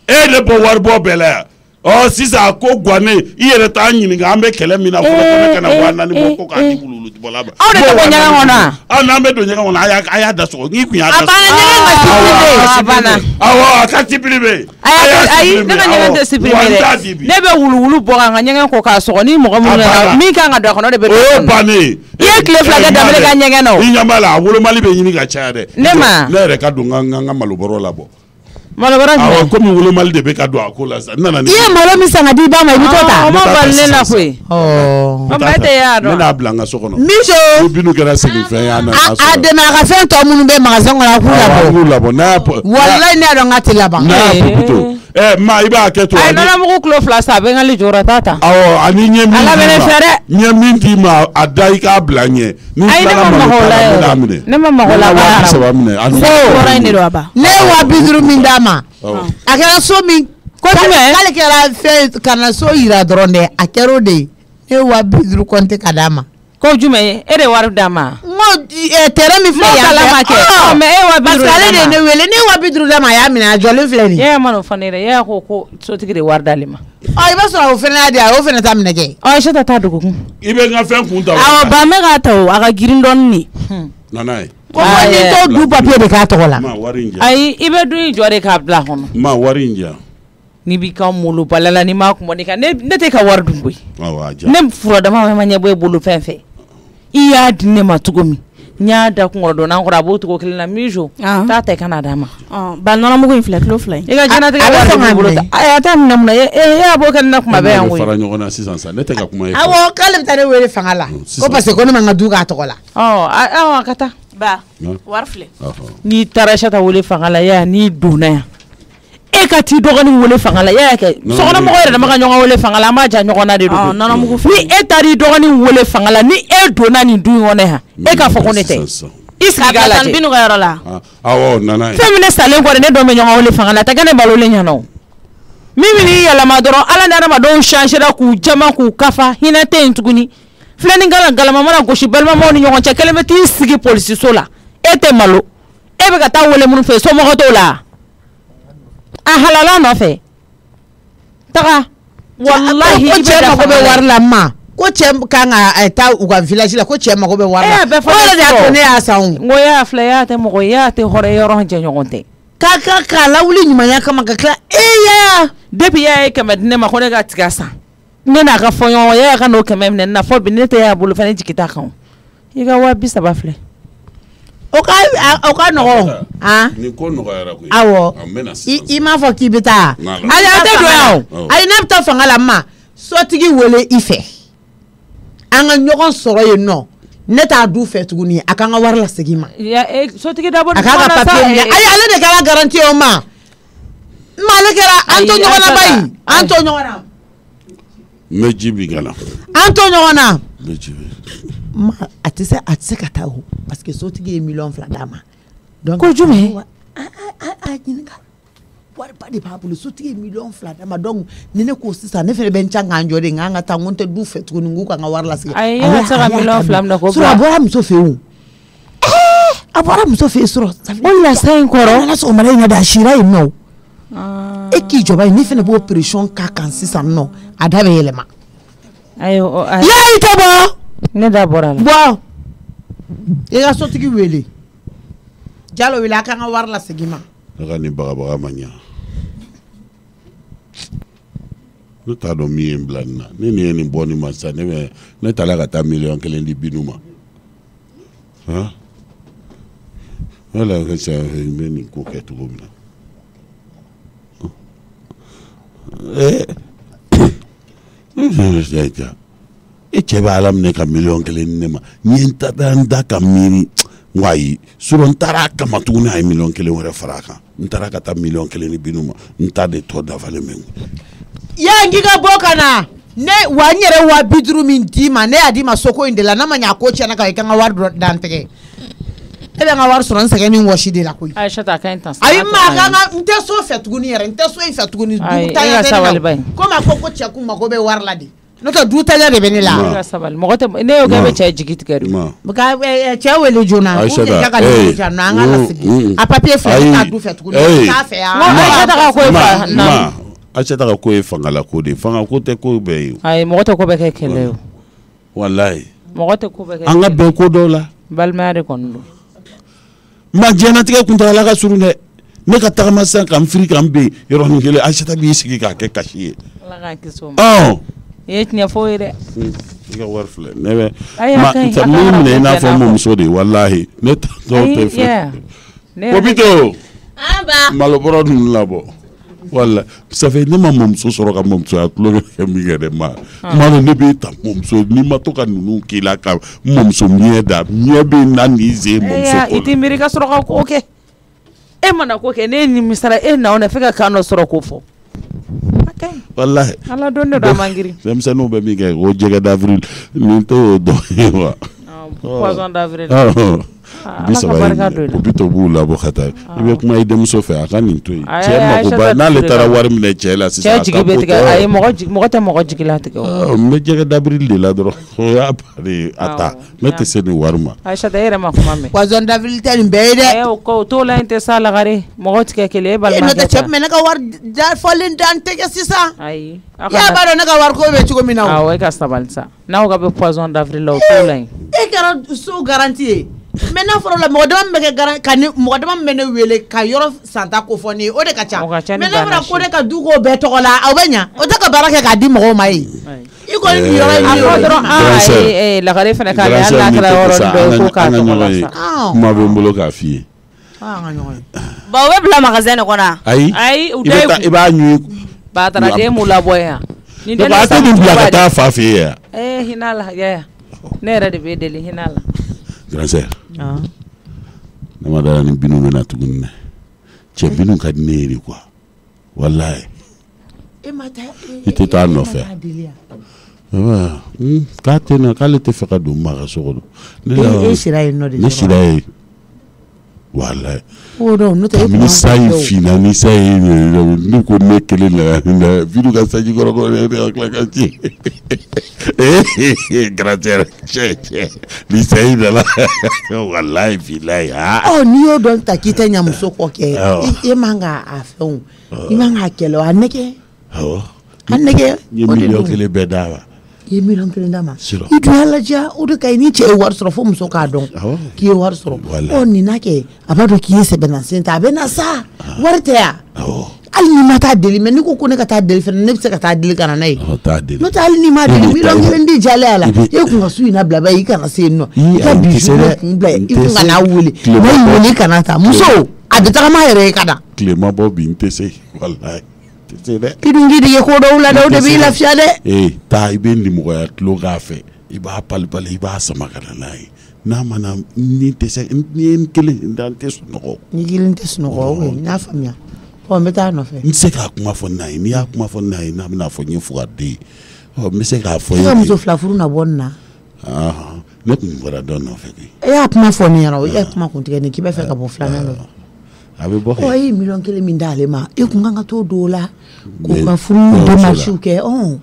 e de bɔ wari bɔ bɛɛ la yan ɔ sisan a ko guwanne i yɛrɛ t'a ɲininka an bɛ kɛlɛ min na fɔlɔ ko ne kana wa naani bɔ ko k'a di wulu bɔla ma. aw de tɛ bɔ ɲɛgɛn kɔnɔ. aw n'an bɛ don ɲɛgɛn kɔnɔ a y'a a y'a da sɔgɔ n'i kun y'a da sɔgɔ. a banna ɲɛgɛn ka sipiri a banna. awɔ a ka sipiri bɛ. ayi ne ka ɲɛgɛn tɛ sipiri dɛ ne bɛ wuluwulu bɔ ka n ka ɲɛgɛn kɔ k'a sɔgɔ ni mɔgɔ min nana min kan ka don a kɔnɔ de bɛ don. o ye bannen. i ye tile fila kɛ damine ka ɲɛgɛn na o. i ɲɛ b'a la a wolomali bɛ ɲini ka caya dɛ. ne ma. ne yɛrɛ ka don n ka n ka malobɔrɔ la bɔ. malobɔrɔ jumɛn. awɔ komi wolomali de bɛ ka don a ko la sisan n nana ni. i ye malo min san ka di ba ma i bɛ t'o ta. o ma bali ne la koyi. ɔɔ. o ma e tɛ y'a dɔn. ne n'a bila n ka so kɔnɔ. miso. ni binu kɛra seginfɛn ye a nana sɔrɔ. a dɛmɛ a ka fɛn tɔ minnu bɛ magasin kɔnɔ a k'u labɔ. a k'u labɔ n'a y'a pɔ. walayi ne y'a dɔn n ka tɛ laban. n'a y'a puputo ɛ ma i b'a kɛ to. a ye nɔnɔmugu kilo fila san a bɛ n ka lijɔra t'a ta. awɔ ani ɲɛ min d'i ala bɛ ne fɛ dɛ. ma ɲɛ min d'i ma a da i k'a bila ɲɛ. ni ayi ne ma mago la yɛrɛ ne ma mago la baara saba minɛ ani wɔɔrɔ in de don a ba. ne ye wa bi duuru min d'a ma a kɛra so min ko jumɛn. k'ale kɛra fɛn ka na so yira dɔrɔn dɛ a kɛra o de ye ne ye wa bi duuru kɔnte ka d'a ma. ko jumɛn ye e de wari d'a ma. n ko terrain min filɛ yan fɛ. ma kɛ ɔ mɛ e wa bi duuru parce que ale de ye ne wele ne ye wa bi duuru d'a ma a y'a minɛ a jɔlen filɛ nin. e ma n'o fɔ ne yɛrɛ e y'a ko ko sotigi de wari d'ale ma. ɔ i b'a sɔrɔ o fana y'a di a y'o fana ta minɛ kɛ. ɔ seta t'a dogokun. i bɛ n ka fɛn kun ta. awɔ ba mɛ k'a ta o a ka girin dɔɔni de. nana ye. ko fɔ ni t'o du papiye de k'a tɔgɔ la. ma wari in jɛ. ayi i bɛ du in jɔ de k'a bila a kɔnɔ. ma wari in jɛ. n'i b'i ka molo balala n'i m'a kuma ne kan ne ne tɛ ka wari dun koyi. awɔ a jɛ. ne fura dama ma ɲɛ bɔ e bolo fɛn fɛn i y'a di ne ma cogo min n y'a da kunkɔrɔ dɔn n'an kɔrɔ a b'o cogo kelen na mijo t'a ta i ka na d'a ma. ba nɔnɔmugu in filɛ kilo fila in. i ka jɛnatigɛ wari de b'i bolo ta ayi a t'a minɛ mun na e e y'a bɔ kɛ ne na kuma bɛɛ yan koyi. fara ɲɔgɔn na sisan sa ne tɛ ka kuma ye. awɔ k'ale bɛ taa ne wele fanga la ko parce que ko ne ma n ka du k'a tɔgɔ la. ɔ awɔ a ka taa. ba wari filɛ. n'i taara sata wele fanga la ya n'i donna yan e ka t'i dɔgɔnin wele fanga la ya kɛ sokɔnɔmɔgɔ yɛrɛ dama ka ɲɔgɔn wele fanga la an b'a ja ɲɔgɔn na de don. nɔnɔmugu ni e taar'i dɔgɔnin wele fanga la ni e donna nin du in kɔnɔ yan e k'a fɔ ko ne tɛ i sigi k'a lajɛ. binu ka yɔrɔ la. awɔ nana ye. fɛn min ne salen kɔ de ne dɔn bɛ ɲɔgɔn wele fanga la tɛ kɛ ne balolen ɲɛna o. min bɛ n'i yɛlɛma dɔrɔn ala ni adamadenw changera k'u jama k'u kafa hinɛ tɛ yen tuguni filɛnin kala galama mana gosi balimamanw ni ɲɔgɔn cɛ kelen bɛ t'i sigi polisiso la e tɛ malo e bɛ ka taa wele minnu fɛ somɔgɔ t'o la a halala nɔfɛ taga walahi ko cɛ mago bɛ wari la ma ko cɛ kan ka taa u ka village la ko cɛ mago bɛ wari la o yɛrɛ de y'a to ne y'a san o. n ko y'a filɛ y'a tɛ mɔgɔ ye y'a tɛ hɔrɔn yɔrɔ jɛ ɲɔgɔn tɛ. k'a ka k'a lawuli ɲumanya kama ka tila e ya. depuis y'a ye kɛmɛ di ne ma ko ne ka tigɛ san ne n'a ka fɔ ɲɔgɔn y'a ka n'o kɛmɛ minɛ na fɔ bi ne tɛ y'a bolo fɛnɛ jigi t'a kan i ka wa bi saba filɛ. o ka o ka nɔgɔ han. ni ko nɔgɔyara koyi. awɔ an bɛ na sisan. i m'a fɔ k'i bɛ taa. ayi a tɛ don yan o. ayi ne bɛ taa fanga la ma sotigi wele i fɛ an ka ɲɔgɔn sɔrɔ yen nɔ ne t'a du fɛ tuguni a k'an ka wari lasegin ma. sotigi dabɔ a k'a ka papiye minɛ ayi ale de kɛra garanti o ma n ma ale kɛra an to ɲɔgɔn na bayi an to ɲɔgɔn na. n bɛ ji bi gala. an to ɲɔgɔn na. n bɛ ji bi. ma a tɛ se a tɛ se ka taa o parce que sotigi ye miliyɔn fila d'a ma. ko jumɛn. a a a ɲininka wariba de b'a bolo sotigi ye miliyɔn fila d'a ma donc ni ne ko sisan ne fana bɛ n can k'an jɔ de n k'an ka taa n ko n tɛ du fɛ tuguni n k'u ka n ka wari lasegin. ayi e ka se ka miliyɔn fila minɛ ko bila. a bɔra muso fɛ yen o. a bɔra muso fɛ yen sɔrɔ. o la sa in kɔrɔ. ala sɔgɔmada in ka da a sira yen nɔ. e k'i jɔba yen ne fana b'o pression k'a kan sisan nɔ a da bɛ yɛlɛma. ayi o ayi. yaa i tɛ bɔ. ne da bɔra la. bɔn i ka sotigi wele jalo wele a k'an ka wari lasegin ma. ne ka nin bagabaga ma ɲa ne t'a dɔn min ye n bila nin na ne nin ye nin bɔ nin ma sisan ne bɛ ne taara ka taa miliyɔn kelen di Binu ma han ala ka sisan n bɛ nin ko kɛ cogo min na ɛɛ e cɛ bɛ ala minɛ ka miliyɔn kelen di ne ma n ye n ta n da ka miiri n ko ayi surɔ n taara a kama tuguni a ye miliyɔn kelen wɛrɛ fara a kan n taara ka taa miliyɔn kelen di Binu ma n ta de tɔ dafalen bɛ n kun. yaa n k'i ka bɔ ka na ne wa n yɛrɛ wa bi duuru min d'i ma ne y'a d'i ma soko in de la n'a ma ɲɛ a ko tiɲɛna ka i ka n ka wari dɔ dan tigɛ e bɛ n ka wari sɔrɔ n sɛgɛn ni wɔsi de la koyi. Aïssata a ka ɲi tan. ayi ma a ka n ka n tɛ so fɛ tuguni yɛrɛ n tɛ so in fɛ tuguni dugu ta yɛrɛ tɛ ne na komi a ko ko cɛ kun mago bɛ wari la de n'o tɛ du tɛgɛ de bɛ ne la. ka sabali mɔgɔ tɛ ne y'o kɛ bɛ cɛ jigi tigɛ de. ka cɛ wele joona ou bien ka ka numéro jan an ka lasigi a papier filɛ ka du fɛ tuguni k'a fɛ yan. Aïssata ka ko ye fa na. Aïssata ka ko ye fangala ko de fanga ko tɛ ko bɛɛ ye. Ayi mɔgɔ tɛ ko bɛɛ kɛ kɛlɛ ye. Wallahi. Mɔgɔ tɛ ko bɛɛ kɛ. An ka bɛn ko dɔw la. Balimaya de kɔni don. Ma diɲɛnatigɛ kuntagala ka surun dɛ. Ne ka tagama sisan ka n firi ka n ben yɔrɔnin kelen Aïssata b'i sigi k'a kɛ kasi ye. Ala k'an kisi o ma. Ɔn. I ye tiɲɛ fɔ ye dɛ. I ka wari filɛ ne bɛ ma min minɛ i n'a fɔ mɔmuso de wallahi ne t'o tɛ fɛ. Popito. Malobɔrɔ ninnu labɔ. Wala ça fait ne ma mɔmuso sɔrɔ ka mɔmusoya tulo kɛ min kɛ dɛ ma kuma dɔ ne bɛ ta mɔmuso n'i ma to ka ninnu k'i la ka mɔmuso miɲɛ da miɲɛ bɛ na n'i sen mɔmuso kɔnɔ. I tɛ miiri ka sɔrɔ ka ko kɛ e mana ko kɛ ne ye nimisara e na o na fɛ ka kan dɔ sɔrɔ k'o fɔ. Wallahi Ala don de don man girin. Denmisɛnninw bɛ min kɛ o jɛgɛ d'avril nin t'o dɔn ye wa. Poison d'avril. Bi saba o bi to b'u labɔ ka taa i bɛ kuma i denmuso fɛ a ka nin to yen cɛ mako ba n'ale taara wari minɛ cɛ la sisan cɛ jigi bɛ tigɛ ayi mɔgɔ mɔgɔ tɛ mɔgɔ jigi la tigɛ o. n bɛ jɛgɛ d'avril de la dɔrɔn o y'a bari a ta ne tɛ se nin wari ma. Aïssata e yɛrɛ ma kuma mɛn. Poison d'avril tɛ nin bɛɛ ye dɛ. o ko o t'o la in tɛ sa lagare mɔgɔ tigɛ kelen e balima kɛ. e n'o tɛ cɛ tun bɛ ne ka wari fɔlen dan tɛgɛ sisan. ayi. i y'a b'a dɔn ne ka wari ko bɛ cogo min na o. awɔ e ka sabali sa n'aw ka bɛ poison d'avril la o t'o la in. e kɛra so garanti ye. mais n'a fɔra la mɔgɔ dama min bɛ kɛ garan ka ni mɔgɔ dama min bɛ ne wele ka yɔrɔ santa ko fɔ ne ye o de ka ca mais n'a fɔra ko ne ka du ko bɛɛ tɔgɔ la aw bɛ ɲa o tɛ ka baara kɛ k'a di mɔgɔw ma ye i kɔni nin yɔrɔ in yɔrɔ dɔrɔn aa lagare fana k'ale hali n'a kɛra yɔrɔ dɔ ye ko k'a tɔgɔ la sa kuma bɛ n bolo k'a f'i ye. bon o bɛ bila magasin de kɔnɔ. ayi ayi u i b'a ɲu. bataraden m'u labɔ yan. nin tɛ a tɛ nin bila ka taa fa fɛ yen yan. ee hinɛ la yaya ne yɛrɛ de bɛ deli hinɛ la. grand sœur. ne ma dala nin binu bɛna tuguni dɛ cɛ binu ka di ne ye de quoi wallahi i tɛ taa a nɔfɛ k'a tɛ na k'ale tɛ fɛ ka don ma ka so kɔnɔ e sira yen nɔ de ne sira yen wallahi o don n'o tɛ e ni sa in finna ni sa ye ne ko ne kelen na binu ka saji kɔrɔ kɔrɔ ne ka tila ka ci grand sœur cɛ cɛ ni sa in nana wallahi bilahi ɔ n'i y'o dɔn ta k'i tɛ ɲamuso kɔ kɛ e man ka a fɛnw i man ka kɛlɛ a nɛgɛ a nɛgɛ ye miliyɔn kelen bɛɛ d'a ma i ye miliyɔn kelen d'a ma i dun y'a lajɛ o de ka ɲi ni cɛ ye wari sɔrɔ fo muso k'a dɔn k'i ye wari sɔrɔ ɔ nin na kɛ a b'a dɔn k'i ye sɛbɛnnasen ta a bɛ na sa wari tɛ yan hali ni ma taa deli mɛ n'i ko ko ne ka taa deli fɛnɛ ne bɛ se ka taa deli ka na n'a ye n'o tɛ hali ni ma deli miliyɔn kelen di jalen a la e kun ka su in na bila ba ye i kana se yen nɔ i ka bijoux kun bila i kun ka n'a wele n'a y'i wele i kana taa muso a bɛ tagama yɛrɛ ye ka na. tilema bɔ bi n tɛ se walayi tɛ se dɛ. i dun k'i dege ko dɔw la dɛ o de b'i lafiya dɛ. ee taa i bɛ nimɔgɔya tulo k'a fɛ i b'a pali pali i b'a sama ka na n'a ye n'a ma na ni tɛ se ni ye n kelen n tɛ sunɔgɔ. ni kelen tɛ sunɔgɔ o ye n y'a faamuya. ɔ n bɛ taa a nɔfɛ. n tɛ se k'a kuma fɔ n'a ye n'i y'a kuma fɔ n'a ye n'a bɛna fɔ n ye fugaden ɔ n bɛ se k'a fɔ. i ka muso fila furu na bɔ nin na. ne tun bɔra dɔ nɔfɛ koyi. e y'a kuma fɔ nin ɲɛna o e y'a kuma kuntigɛ nin k'i bɛ fɛ ka bɔ filanan dɔ la. a bɛ bɔ kɛ. ɔ e ye miliyɔn kelen min d'ale ma e kun kan ka t'o don o la k'o ka furu demarches kɛ ɔn.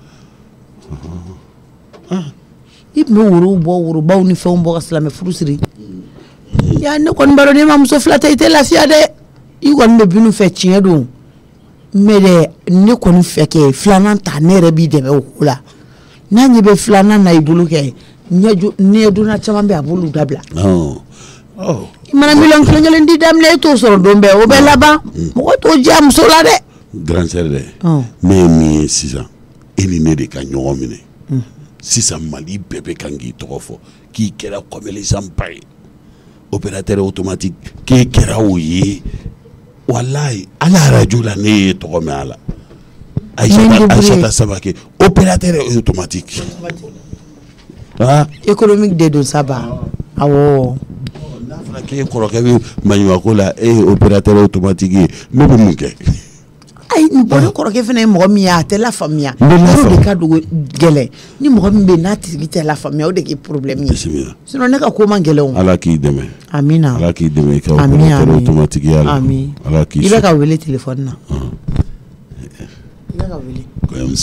i tun bɛ worow bɔ worobaw ni fɛnw bɔ ka silamɛ furu siri. ya ne kɔni b'a dɔn n'i ma muso fila ta i tɛ lafiya dɛ. i kɔni bɛ binu fɛ tiɲɛ don mais dɛ ne kɔni fɛ kɛ filanan ta ne yɛrɛ b'i dɛmɛ o ko la n'a ɲɛ bɛ filanan na i bolo kɛ ɲɛdonna caman bɛ a b'olu dabila. i mana miliyɔn kelen kelen di daminɛ e t'o sɔrɔ don bɛɛ o bɛ laban mɔgɔ t'o diya muso la dɛ. grand sœur dɛ ne ye min ye sisan e ni ne de ka ɲɔgɔn minɛ sisan mali bɛɛ bɛ kan k'i tɔgɔ fɔ k'i kɛra commerçant ba ye opérateur automatique k'e kɛra o ye. Wallahi ala radio la ne ye tɔgɔ mɛn a la Aïssata Sabake opérateur automatique ah économique de don saba awɔ n'a fɔra k'e kɔrɔkɛ bɛ maɲumako la e ye opérateur automatique ye ne bɛ mun kɛ. ayi ni bɔn ne kɔrɔkɛ fana ye mɔgɔ min ye a tɛ lafaamuya o de ka dogo gɛlɛn ni mɔgɔ min bɛ yen n'a tigi tɛ lafaamuya o de kɛ problème ye sinon ne ka ko man gɛlɛn o. ala k'i dɛmɛ. amina ala k'i dɛmɛ i ka opérateur automatique ya la. ami ala k'i i bɛ ka wele téléphone na. i bɛ ka wele. kɔɲɔmuso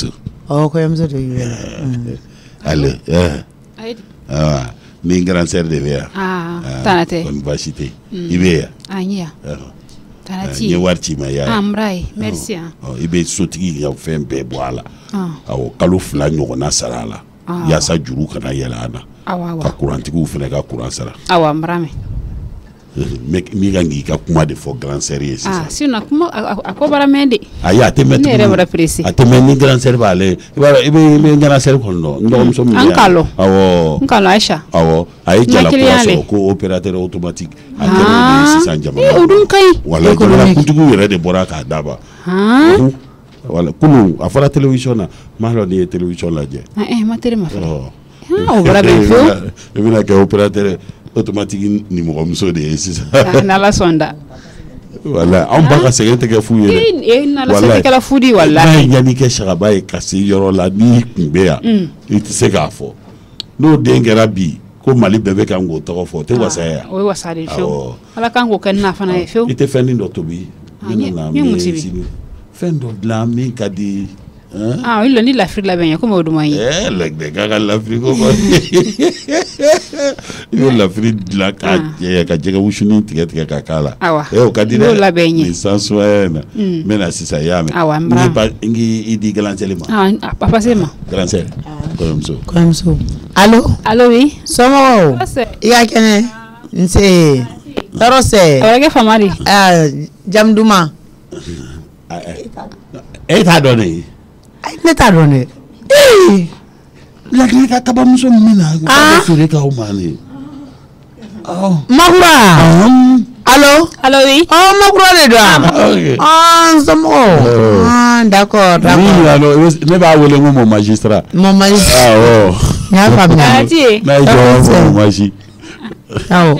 Oh, kɔɲɔmuso de y'u ale ah ni grand sœur de bɛ yan ah tana tɛ kɔni baasi tɛ yen i bɛ yan ah n ye yan tana ti n ye wari ci ma yan ah n b'a ye merci ah i bɛ sotigi ka fɛn bɛɛ bɔ a la awɔ kalo fila ɲɔgɔnna sara a la yaasa juru kana yɛlɛ an na ka kurantigiw fana ka kuran sara awɔ n b'a mɛn min kan k'i ka kuma de fɔ grand sœur ye sisan ah sinon kuma a ko bara mɛn de ayi a tɛ mɛn ne yɛrɛ bara pressé a tɛ mɛn ni grand sœur b'ale i b'a dɔn i bɛ i bɛ grand sœur kɔni dɔn n dɔgɔmuso min an kalo awɔ n kalo Aïcha awɔ a ye jala kura sɔrɔ ko opérateur automatique a kɛra o de ye sisan jamana o dun ka ɲi wala jamana kuntigiw yɛrɛ de bɔra k'a daba wala kunun a fɔra télévision na m'a dɔn n'i ye télévision lajɛ eh ma télé ma fɔlɔ o bara bɛ fo i bɛna kɛ opérateur automatique ni mɔgɔmuso de ye sisan n'Ala sɔnda wala an ba ka sɛgɛn tɛ kɛ fu ye dɛ n'Ala sɛgɛn kɛla fu di walahi yanni kɛ sagaba ye ka se yɔrɔ la n'i kun bɛ yan i tɛ se k'a fɔ n'o den kɛra bi ko Mali bɛɛ bɛ kan k'o tɔgɔ fɔ o tɛ wasaya o ye wasa de fiyewu Ala kan k'o kɛ n na fana ye fiyewu i tɛ fɛn dɔ tobi n ye mun tobi fɛn dɔ dilan min ka di ah oui ni l'Afrique labɛn ye komi o duma ye eh lɛgɛ ka ka l'Afrique ko yo l'Afrique dilan ka jɛ ka jɛgɛ wusuni tigɛ tigɛ ka k'a la eh o ka di dɛ ni sansuya na mɛ na sisan i y'a mɛn n'i ba n'i di galancɛli ma ah papa se ma galancɛ kɔɲɔmuso kɔɲɔmuso allo allo oui somɔgɔw i ka kɛnɛ nse tɔɔrɔ sɛ o kɛ fama de ah jamu duman e t'a dɔn ne ne t'a dɔn dɛ ee lakili ka kabamuso min na a feere k'aw ma ne Makura allo allo oui oh Makura de don ah somɔgɔw ah d'accord d'accord ne b'a wele ko mon magistrat mon magistrat awɔ n y'a faamuya n'a ye jɔyɔrɔ fɔ mon magi awɔ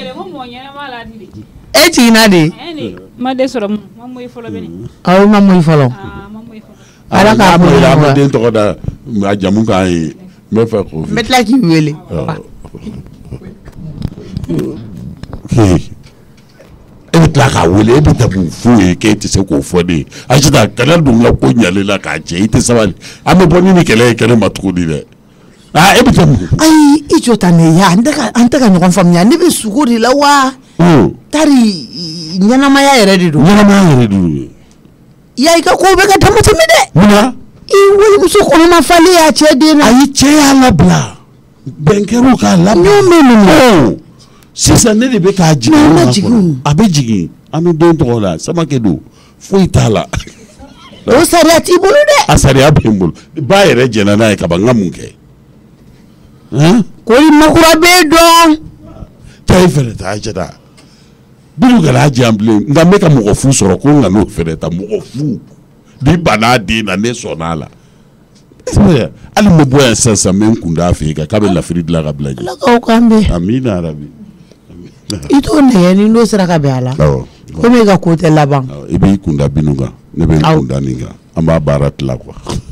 e jiginna de ma den sɔrɔ ma moyi fɔlɔ bɛ ne aw ma moyi fɔlɔ ala k'a bolo la ma den tɔgɔ da a jamu kan ye n bɛ fɛ k'o n bɛ tila k'i wele e bɛ tila k'a wele e bɛ taa k'o f'u ye k'e tɛ se k'o fɔ de Ayisata kɛlɛ dun la ko ɲalen la k'a cɛ i tɛ sabali an bɛ bɔ ni ni kɛlɛ ye kɛnɛ ma tuguni dɛ aa e bɛ taa mun ayi i jɔ tan ne ya an tɛ ka an tɛ ka ɲɔgɔn faamuya ne bɛ sugo de la wa tari ɲɛnamaya yɛrɛ de don ɲɛnamaya yɛrɛ de don ya i ka ko bɛ ka dama tɛmɛ dɛ munna i walimuso kɔnɔma falen y'a cɛ den na ayi cɛ y'a labila bɛnkɛrɛw k'a labila n'o mɛ ninnu sisan ne de bɛ k'a jigin a bɛ jigin an bɛ den tɔgɔ la Samakɛ don foyi t'a la o sariya t'i bolo dɛ a sariya bɛ n bolo ba yɛrɛ jɛnna n'a ye ka ban n ka mun kɛ ko i Makura b'e dɔn taa i fɛrɛ ta Ayisata bilu kana diyan bilen nka n bɛ ka mɔgɔ fu sɔrɔ ko n ka n'o fɛrɛ ta mɔgɔ fu ni banna den na ne sɔnna a la hali n bɛ bɔ yan sisan sisan n bɛ n kun da a fɛ yen k'a bɛ lafiri dilan ka bila ɲɛ Ala k'aw k'an bɛn amina arabi i t'o nɛgɛ ni n'o sera ka bɛn a la komi e ka ko tɛ laban i b'i kun da binu kan ne bɛ n kun da nin kan an b'a baara tila kuwa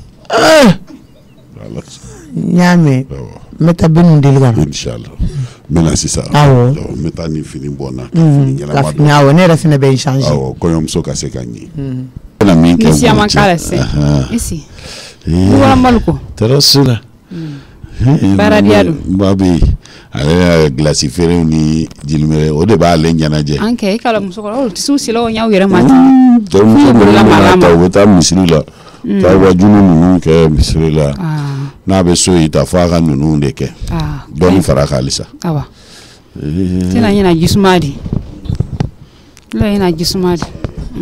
n y'a mɛn n bɛ taa binu deli ka na inshallah n bɛ na sisan awɔ n bɛ taa ni fini bɔ n na ka fini ɲɛnama don awɔ ne yɛrɛ fana bɛ n changer awɔ kɔɲɔmuso ka se ka ɲɛ n bɛna min kɛ misi a ma k'a la se isi n bɔra Maluko tɔɔrɔ su la baaradiya don ba bɛ yen ale y'a gilasi feerew ni jilimere o de b'ale ɲɛnajɛ an kɛ i k'a la musokɔrɔbaw tɛ s'u silaw ɲɛ u yɛrɛ ma ten cɛmuso ninnu mana ta u bɛ taa misiri la k'a wajulu ninnu kɛ misiri la n'a bɛ so yi ta fo a ka ninnu de kɛ dɔɔni fara kan halisa awa tɛna ɲɛna jisuma de tɛna ɲɛna jisuma de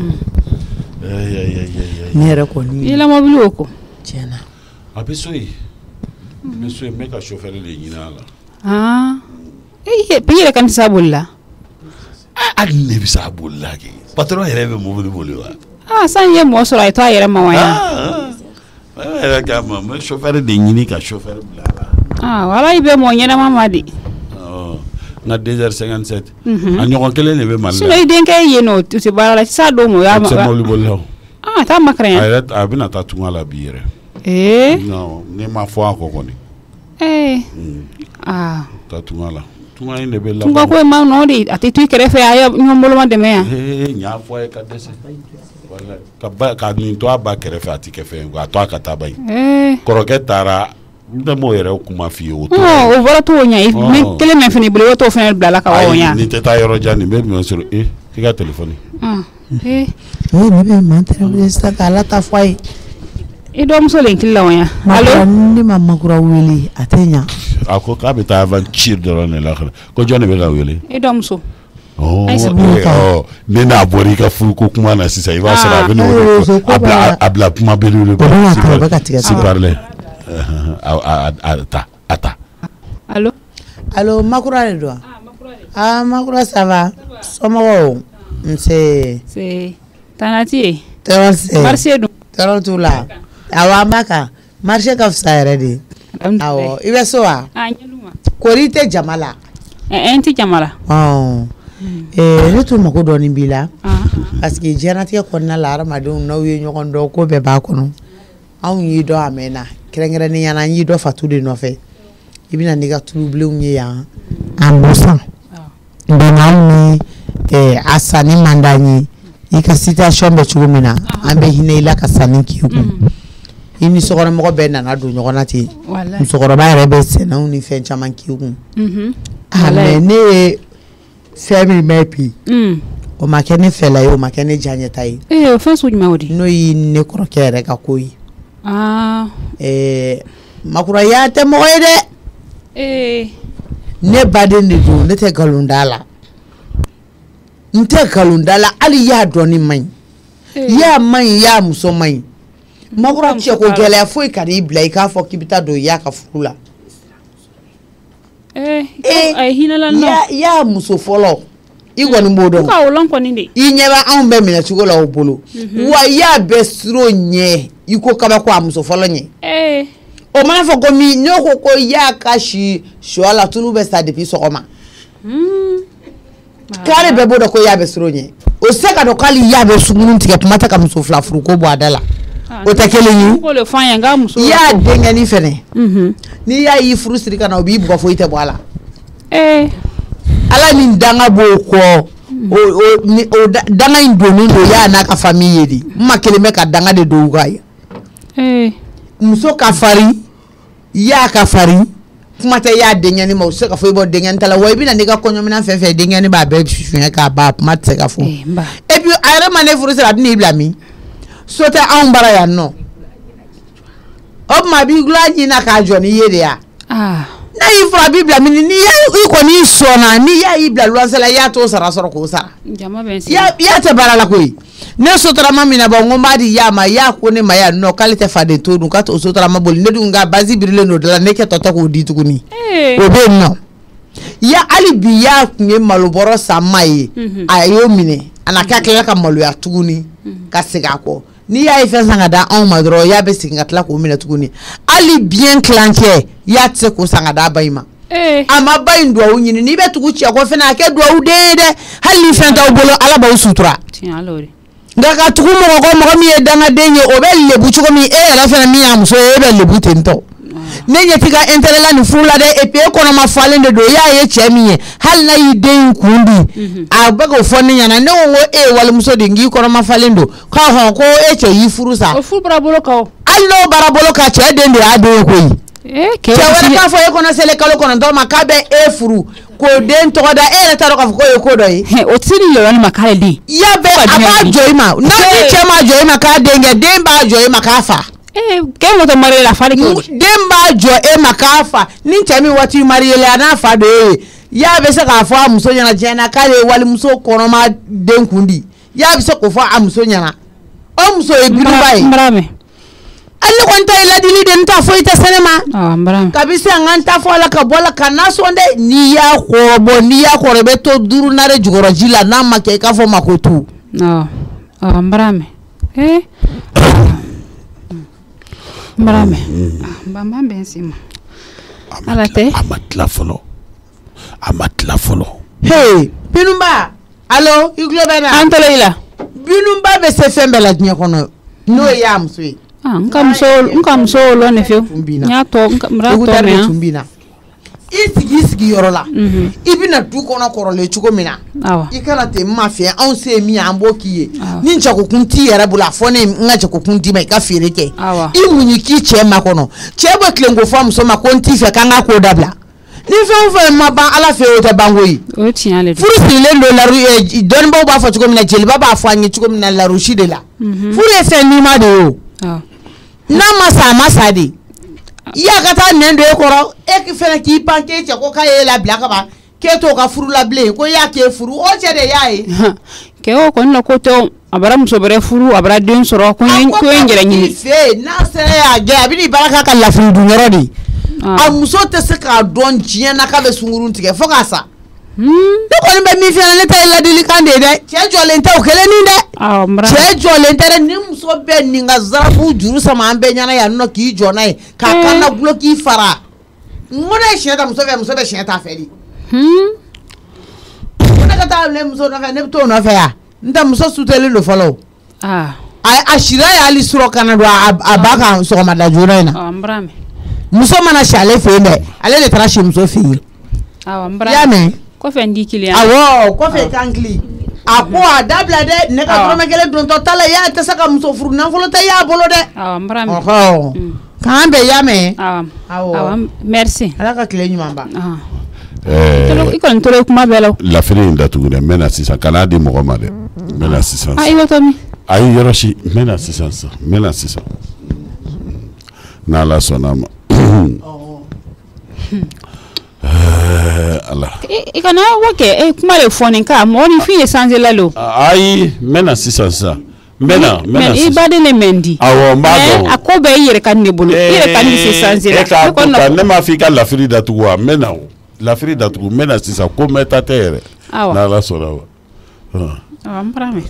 ne yɛrɛ kɔni i la mobili o ko tiɲɛna a bɛ so yen n bɛ so yen n bɛ ka chauffeur de ɲini a la ah e yɛrɛ kan tɛ se a boli la hali ne bɛ se a boli la kɛ patron yɛrɛ bɛ mobili boli wa ah san ye mɔgɔ sɔrɔ a ye to a yɛrɛ ma wa yan ne yɛrɛ k'a ma n bɛ chauffeur de ɲini ka chauffeur bila a la ah wala i bɛ mɔgɔ ɲɛnama ma de n ka deux heures cinquante-sept a ɲɔgɔn kelen de bɛ Mali la sinon i denkɛ ye yen nɔ u tɛ baara la sisan dɔw ma o y'a ma a tɛ mobili boli la ah taa makara yan a yɛrɛ a bɛna taa tunga la bi yɛrɛ ee non ne ma fɔ a kɔ kɔni ee ah taa tunga la Tuma in de bɛ la. Tunga ko ma no de ati tu kɛrɛfɛ a ye ɲɔgɔn bolo ma dɛmɛ yan. Ee ɲ'a fɔ ye ka dɛsɛ. Wala ka ba ka nin to a ba kɛrɛfɛ a ti kɛ fɛn a to a ka taa ba ye. Eh. Kɔrɔkɛ taara n tɛ m'o yɛrɛ kuma f'i ye o to. Oh o bɔra t'o ɲɛ i kelen min fini bolo o t'o fɛnɛ bila la ka o ɲɛ. Ni tɛ taa yɔrɔ jan nin bɛ min sɔrɔ eh i ka téléphone. Ah. Eh. Eh ne bɛ man tɛrɛ sa ka ala ta fɔ a ye. I dɔmuso le kili la wa ya. Allo ni ma makura wele a tɛ ɲa. A ko k'a bɛ taa aventure dɔrɔn de la ko jɔn de bɛ ka wele. I dɔmuso. Oh, oh, ne n'a bɔra i ka furu ko kuma na sisan i b'a sɔrɔ a bɛ n'o de a bila a bila kuma belebele si parle a ta a ta. Allo. Allo makura de don. Ah makura ça va. Somɔgɔw nse. C'est Tanati. Tɔɔrɔ se. Marché dun. Tɔɔrɔ t'u la. Awɔ an b'a kan. Marché ka fisa yɛrɛ de. Awɔ i bɛ so wa. Ah ɲɛluma. Kori tɛ jama la. Eh n tɛ jama la. Ɔn. Eh ne tun mako dɔɔni b'i la. Parce que diɲɛnatigɛ kɔnɔna la hadamadenw n'aw ye ɲɔgɔn dɔn ko bɛɛ b'a kɔnɔ. Anw y'i dɔn a mɛnna. Kɛrɛnkɛrɛnnenya la an y'i dɔn Fatu de nɔfɛ. I bɛna n'i ka tulubilenw ye yan. An b'o san. Donc anw ni eh a sanni man d'an ye. I ka situation bɛ cogo min na an bɛ hinɛ i la ka sanni k'i kun. I ni sokɔnɔmɔgɔ bɛɛ nana don ɲɔgɔn na ten. Musokɔrɔba yɛrɛ bɛ sɛnɛw ni fɛn caman k'i kun. Ah mais ne ye fɛn min mɛn bi. O ma kɛ ne fɛla ye o ma kɛ ne diyaɲɛta ye. Eh o fɛn sugu jumɛn o de? N'o ye ne kɔrɔkɛ yɛrɛ ka ko ye. Ah. Eh makuraya tɛ mɔgɔ ye dɛ. Eh. Ne baden de don ne tɛ nkalon da la. N tɛ nkalon da la hali y'a dɔn ni man ɲi. Y'a man ɲi y'a muso man ɲi. Makura cɛ ko gɛlɛya foyi ka n'i bila i k'a fɔ k'i bɛ taa don y'a ka furu la. Eh a ye hinɛ la nɔ. Y'a muso fɔlɔ i kɔni b'o dɔn. Ka o lɔn kɔni de. I ɲɛ bɛ anw bɛɛ minɛ cogo la o bolo. Wa y'a bɛɛ siro ɲɛ i ko kabako a muso fɔlɔ ɲɛ. Eh. O mana fɔ ko min n'o ko ko y'a ka si sɔ la tulu bɛ sa depuis sɔgɔma. K'ale bɛɛ b'o dɔn ko y'a bɛ siro ɲɛ. O se ka dɔn k'ale y'a bɛ sunguru tigɛ kuma tɛ ka muso fila furu ko bɔ a da la. O tɛ kelen ye. Ko le fan yanga muso. Y'a denkɛni fɛnɛ. Ni y'a y'i furu siri ka na o b'i bugɔ foyi tɛ bɔ a la. Eh. Ala ni danga b'o kɔ. O o danga in donnen don y'a n'a ka famille ye de. N ma kelen bɛ ka danga de don u ka ye. Eh. Muso ka farin y'a ka farin kuma tɛ y'a denkɛni ma o se ka fɔ i bɔ denkɛni ta la wa i bɛna n'i ka kɔɲɔminan fɛn fɛn denkɛni b'a bɛɛ fiɲɛ k'a ban kuma tɛ se ka fɔ. Et puis a yɛrɛ ma ne furu siri a bɛ n'i bila min so tɛ anw bara yan nɔ o tuma a b'i gula ɲina k'a jɔ n'i ye de ya. N'a y'i furu a b'i bila min n'i i kɔni sɔnna n'i y'a y'i bila luwanse la i y'a t'o sara sɔrɔ k'o sara. Jama bɛ n sen. I y'a tɛ baara la koyi. Ne sotarama min na bɔ n ko n b'a di y'a ma y'a ko ne ma yan nɔ k'ale tɛ faden to dun k'a t'o sotarama boli ne dun ka basi birilen don da la ne kɛ tɔ tɛ k'o di tuguni. O bɛ yen nɔ. Ya hali bi y'a kun ye malobɔrɔ san ma ye a y'o minɛ a na k'a tilala ka maloya tuguni ka segin a kɔ. N'i y'a ye fɛn san ka da anw ma dɔrɔn y'a bɛ segin ka tila k'o minɛ tuguni hali biyɛn kilancɛ y'a tɛ se k'o san ka da ba in ma. A ma ba in duwawu ɲini n'i bɛ tugu cɛ kɔ fɛnɛ a kɛ duwawu den ye dɛ hali ni fɛn t'aw bolo ala b'aw sutura. Nka ka tugu mɔgɔ kɔ mɔgɔ min ye dangaden ye o bɛ lebu cogo min e yɛrɛ fɛnɛ min y'a muso ye e bɛ lebu ten tɔ. Ne ɲɛ t'i ka intérêt la nin furu la dɛ et puis e kɔnɔma falen de don e y'a ye cɛ min ye hali n'a y'i den in kun di a bɛ k'o fɔ ne ɲɛna ne ko n ko e ye walimuso de ye n k'i kɔnɔma falen don k'a hɔn ko e cɛ y'i furu sa. O furu bara bolo kan o. Hali n'o bara bolo kan cɛ den de y'a den ye koyi. Cɛ wɛrɛ k'a fɔ e kɔnɔ selen kalo kɔnɔntɔn ma k'a bɛ e furu k'o den tɔgɔ da e yɛrɛ t'a dɔn k'a fɔ k'o ye ko dɔ ye. O ti ni yɔrɔ ni ma k'ale den. Ya bɛ a b'a jɔ i ma n'a ni cɛ ma jɔ i ma k'a den kɛ den b'a jɔ i ma k'a fa. K'e mɔtɔ marié la fa de k'o. Den b'a jɔ e ma k'a fa ni cɛ min waati marié la a n'a fa de ye y'a bɛ se k'a fɔ a muso ɲɛna diɲɛ na k'ale ye walimuso kɔnɔma den kun di y'a bɛ se k'o fɔ a muso ɲɛna o muso ye binuba ye. Ali kɔni ta ye ladili de n t'a fɔ i tɛ sɛnɛ ma kabi se an ka n ta fɔ ala ka bɔ la ka na sɔn dɛ n'i y'a kɔrɔbɔ n'i y'a kɔrɔ i bɛ to duuru nare jukɔrɔ ji la n'a ma kɛ i k'a fɔ ma ko tu. Ɔ ɔ n bara mɛn ee n bara mɛn n ban ban bɛ n sen ma ala tɛ. A ma tila fɔlɔ a ma tila fɔlɔ. Hey Binunba alo i tulo bɛ na. An tɛle i la. Binunba bɛ se fɛn bɛɛ la diɲɛ kɔnɔ n'o ye a muso ye. N ka muso n ka muso lɔn ne fiyewu n y'a tɔ n ka tɔ mɛn yan. i sigi sigi yɔrɔ la i bɛna du kɔnɔ kɔrɔlen cogo min na i kana ten ma fɛ anw se min an b'o k'i ye ni jagokun t'i yɛrɛ bolo a fɔ ne n ka jagokun d'i ma i ka feere kɛ i muɲu k'i cɛ ma kɔnɔ cɛ bɛ tilen ko fɔ muso ma ko n t'i fɛ k'an ka ko dabila ni fɛn o fɛn ma ban ala fɛ o tɛ ban koyi furu sirilen don laru dɔnnibaw b'a fɔ cogo min na jeliba b'a fɔ an ye cogo min na larusi de la furu ye fɛn nima de ye o n'a ma sa a ma sa de i y'a ka taa nɛn don e kɔrɔ e fɛnɛ k'i pan k'e cɛ ko k'a y'e labila ka ban k'e t'o ka furu la bilen ko i y'a k'e furu o cɛ de y'a ye kɛ o kɔni na ko tɛ a bara muso wɛrɛ furu a bara den sɔrɔ ko n ko n yɛrɛ ɲini fɛ n'a sera y'a gɛn a bɛ n'i baara k'a ka lafili dun yɔrɔ de a muso tɛ se k'a dɔn diɲɛ na k'a bɛ sunkurun tigɛ fo k'a sa ne kɔni bɛ min f'i ɲɛna ne ta ye ladilikan de ye dɛ cɛ jɔlen tɛ o kelen ni dɛ cɛ jɔlen tɛ dɛ ni muso bɛ nin ka zarafu juru sama an bɛɛ ɲɛna yan nɔ k'i jɔ n'a ye k'a kan na gulo k'i fara n ko ne ye siɲɛ ta muso fɛ muso bɛ siɲɛ ta fɛ de ko ne ka taa ne muso nɔfɛ ne bɛ t'o nɔfɛ yan n tɛ muso sutelen don fɔlɔ a a sira ye hali surɔ kana don a ba kan sɔgɔmada joona in na muso mana si ale fɛ yen dɛ ale de taara si muso fɛ yen i y'a mɛn kɔfɛ n di kiliyan awɔ kɔfɛ kan kili a ko a dabila dɛ ne ka dɔrɔmɛ kelen dontɔ ta la y'a tɛ se ka muso furu nafolo tɛ y'a bolo dɛ ɔhɔ k'an bɛɛ y'a mɛn awɔ merci ala ka tile ɲuman ban i kɔni tora kuma bɛɛ la lafiri in datugu dɛ n bɛ na sisan kan'a di mɔgɔ ma dɛ n bɛ na sisan ayi wa min ayi yɔrɔ si n bɛ na sisan sisan n bɛ na sisan n'ala sɔnna ma ala i kana wa kɛ e kuma de fɔ nin ka mɔgɔ ni fin ye changé la lo ayi n bɛ na sisan sisan n bɛ na n bɛ na sisan i baden ne mɛn di awɔ n b'a dɔn a ko bɛɛ i yɛrɛ ka ne bolo i yɛrɛ ka ne se changé la e k'a to tan ne m'a fɔ i ka lafiri datugu wa n bɛ na o lafiri datugu n bɛ na sisan ko n bɛ ta tɛ yɛrɛ n'ala sɔnna wa awɔ n bara mɛn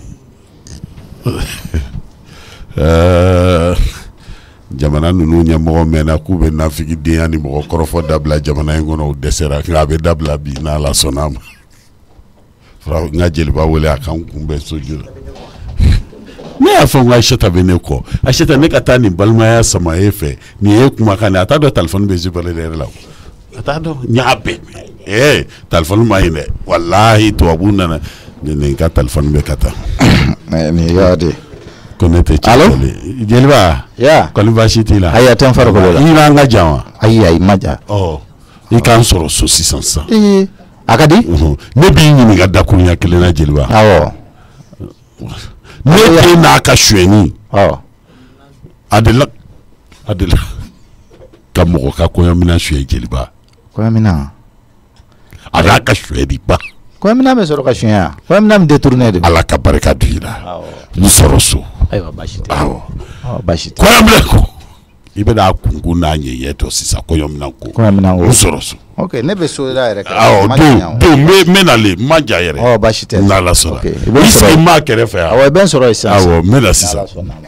jamana ninnu ɲɛmɔgɔ mɛnna k'u bɛ nafigidenya ni mɔgɔ kɔrɔfɔ dabila jamana in kɔnɔ u dɛsɛra nka a bɛ dabila bi n'ala sɔnna ma fara n ka jeliba wele a kan kunbɛn soju la ne y'a fɔ n ko Ayisata bɛ ne kɔ Ayisata ne ka taa nin balimaya sama e fɛ nin ye kumakan ye a t'a dɔn telefɔni bɛ zipɛrɛ de yɛrɛ la a t'a dɔn n y'a bɛn ɛɛ telefɔni ma ɲi dɛ walahi tubabu nana nin ka telefɔni bɛ ka taa nin y'a de ko ne tɛ cɛ jeliba kɔni baasi t'i la ayi a tɛ n farikolo la i b'an ka jan wa ayi ayi ma jan ɔ i k'an sɔrɔ so sisan sisan a ka di ne b'i ɲininka dakuruɲa kelen na jeliba awɔ ne den n'a ka suyɛni a delila a delila ka mɔgɔ ka kɔɲɔmina suyɛ jeliba kɔɲɔmina a n'a ka suyɛni ba kɔɲɔmina bɛ sɔrɔ ka suyɛ yan kɔɲɔmina bɛ détourné de ala ka barika don i la n sɔrɔ so ayiwa baasi tɛ awɔ baasi tɛ kɔɲɔmina ko i bɛ n'a kunkun n'a ɲɛɲɛ tɔ sisan kɔɲɔmina ko kɔɲɔmina ko n sɔrɔ so ok ne bɛ so da yɛrɛ kɛ awɔ don don n bɛ n bɛ nalen n ma ja yɛrɛ ɔ baasi tɛ n'ala sɔnna i sigi n b'a kɛrɛfɛ yan awɔ i bɛ n sɔrɔ yen sisan awɔ n bɛ na sisan